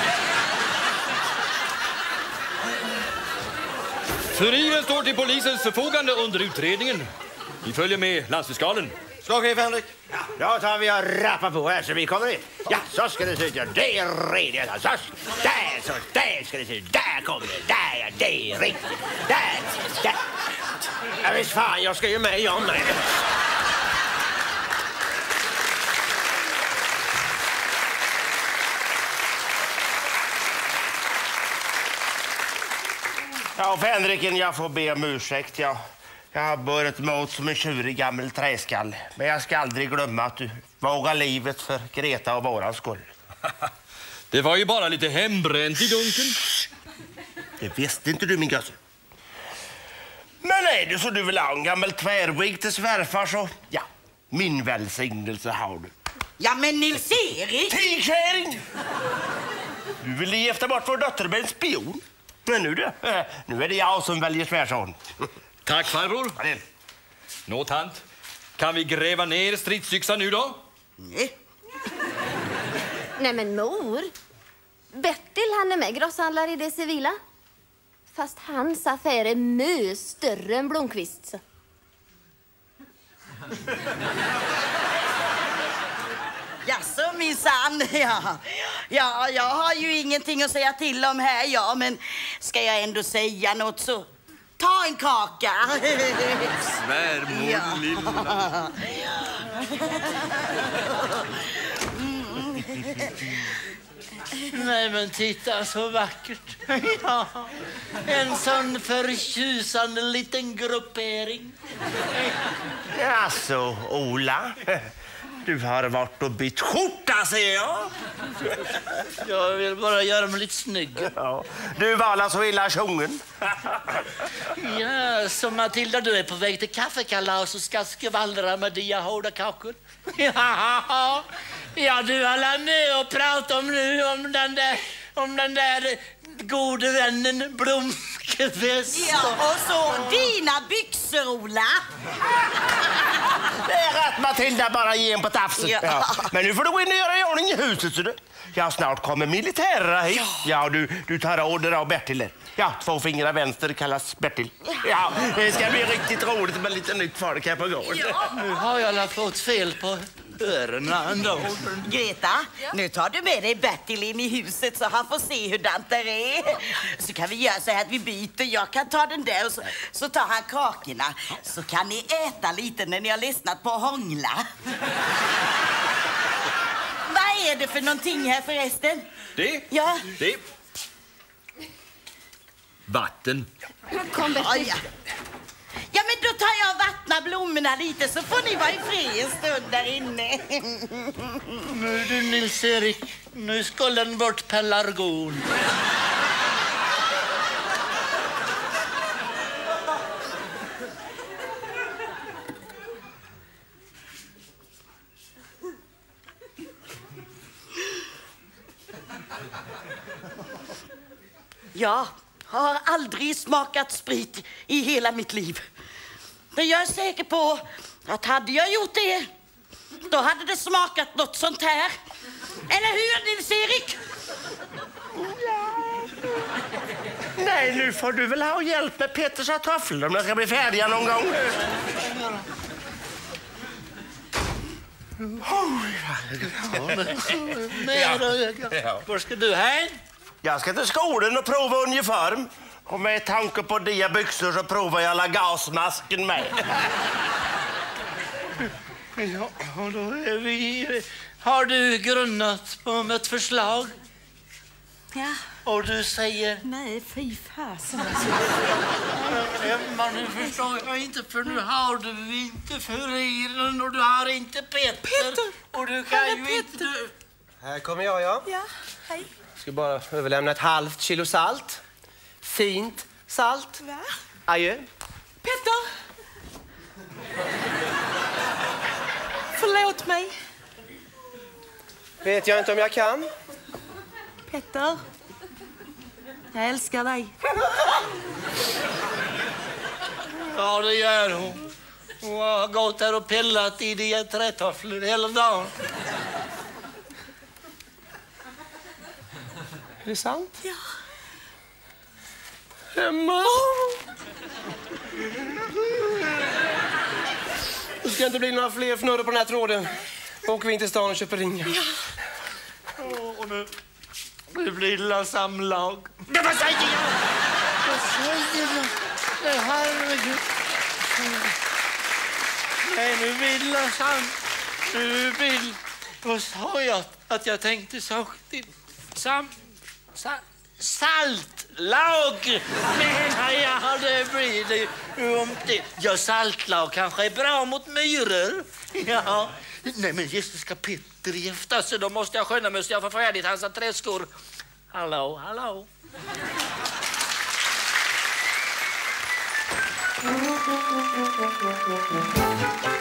Furiren står till polisens förfogande under utredningen. Vi följer med landsfiskalen. Slagchef Henrik. Ja, då tar vi och rappar på här så vi kommer in. Ja, så ska det se ut. Ja, det är redigt. Så, där, så, där ska det se ut. Där kommer det. Där, ja, det är riktigt. Där, där. Ja, visst fan, jag ska ju med, jag med. Ja, för Henriken, jag får be om ursäkt. Jag, jag har börjat mot som en tjurig gammal träskall. Men jag ska aldrig glömma att du vågar livet för Greta och våran skull. Det var ju bara lite hembränt i dunken. Det visste inte du, min gosse. Men är det så du vill ha en gammal tvärvig till svärfar så, ja, min välsignelse har du. Ja, men Nils-Erik! Tigkärring! Du vill gifta bort vår dotter med en spion. Men nu det, nu är det jag som väljer svärson. Tack, farbror. Nå, tant. Kan vi gräva ner stridsyxan nu då? Nej. Nej, men mor. Bertil, han är med grosshandlare i det civila. Fast hans affär är mycket större än Blomqvists. Jaså, minsann. Ja. ja, jag har ju ingenting att säga till om här, ja, men ska jag ändå säga något så ta en kaka. Svärmor, ja. Lilla. Mm. Nej, men titta så vackert. Ja. En sån förtjusande liten gruppering. Jaså, Ola. Du har varit och bytt skjorta, ser jag. Jag vill bara göra mig lite snygg. Ja. Du var så illa sjungen. Ja, så Matilda, du är på väg till kaffekalas och ska skvallra med dina hårda kakor. Ja, ja, du har med och prata om nu om den där, om den där gode vännen Blomqvist. Ja, och så dina byxor, Ola. Det är rätt, Matilda, bara ge en på tafsen. Ja. Ja. Men nu får du gå in och göra i ordning i huset, så du. Ja, snart kommer militära hit. Ja, ja du, du tar order av Bertil. Ja, två fingrar vänster kallas Bertil. Ja, det ska bli riktigt roligt med lite nytt folk här på gården. Ja. Nu har jag alla fått fel på öronen ändå. Greta, nu tar du med dig Bertil in i huset så han får se hur dant det är. Så kan vi göra så här att vi byter. Jag kan ta den där och så, så tar han kakorna. Så kan ni äta lite när ni har lyssnat på hångla. är det för någonting här förresten? Det? Ja. Det? Vatten. Kom, Betty. Ja. Ja, men då tar jag och vattnar blommorna lite så får ni vara i fri en stund där inne. Nu du Nils-Erik, nu ska den bort pelargon. Jag har aldrig smakat sprit i hela mitt liv. Men jag är säker på att hade jag gjort det, då hade det smakat något sånt här. Eller hur, Nils-Erik? Nej, nu får du väl ha hjälp med Peters tofflor om de ska bli färdiga någon gång. Var ska du här? Jag ska till skolan och prova uniform. Och med tanke på de byxor så provar jag la gasmasken med. Ja, då är vi... Har du grunnat på ett förslag? Ja. Och du säger... Nej, fy fasen. Emma, nu förstår jag inte, för nu har du inte Furiren och du har inte Peter. Peter! Och du kan ju Peter. inte... Du... Här kommer jag, ja. Ja, hej. Jag ska bara överlämna ett halvt kilo salt. Fint salt. Va? Adjö. Petter! Förlåt mig. Vet jag inte om jag kan. Petter. Jag älskar dig. Ja, det gör hon. Hon har gått där och pillat i de trätofflor hela dagen. Är det sant? Ja. Emma! Det ska inte bli några fler fnurror på den här tråden. Åker vi in till stan och köper ringar. Ja. Och nu, nu blir det samlag. Men vad säger jag? Vad säger jag? Nej, herregud. Nej, nu vill jag sam... Nu vill... Vad sa jag? Att jag tänkte så... Sam... Sa, saltlag! Menar jag, det blir det. Om det. Ja, saltlag kanske är bra mot myror. Ja. Nej, men Jesus, ska Petter gifta sig, då måste jag skynda mig så jag får färdigt hans träskor. Hallå, hallå. Mm.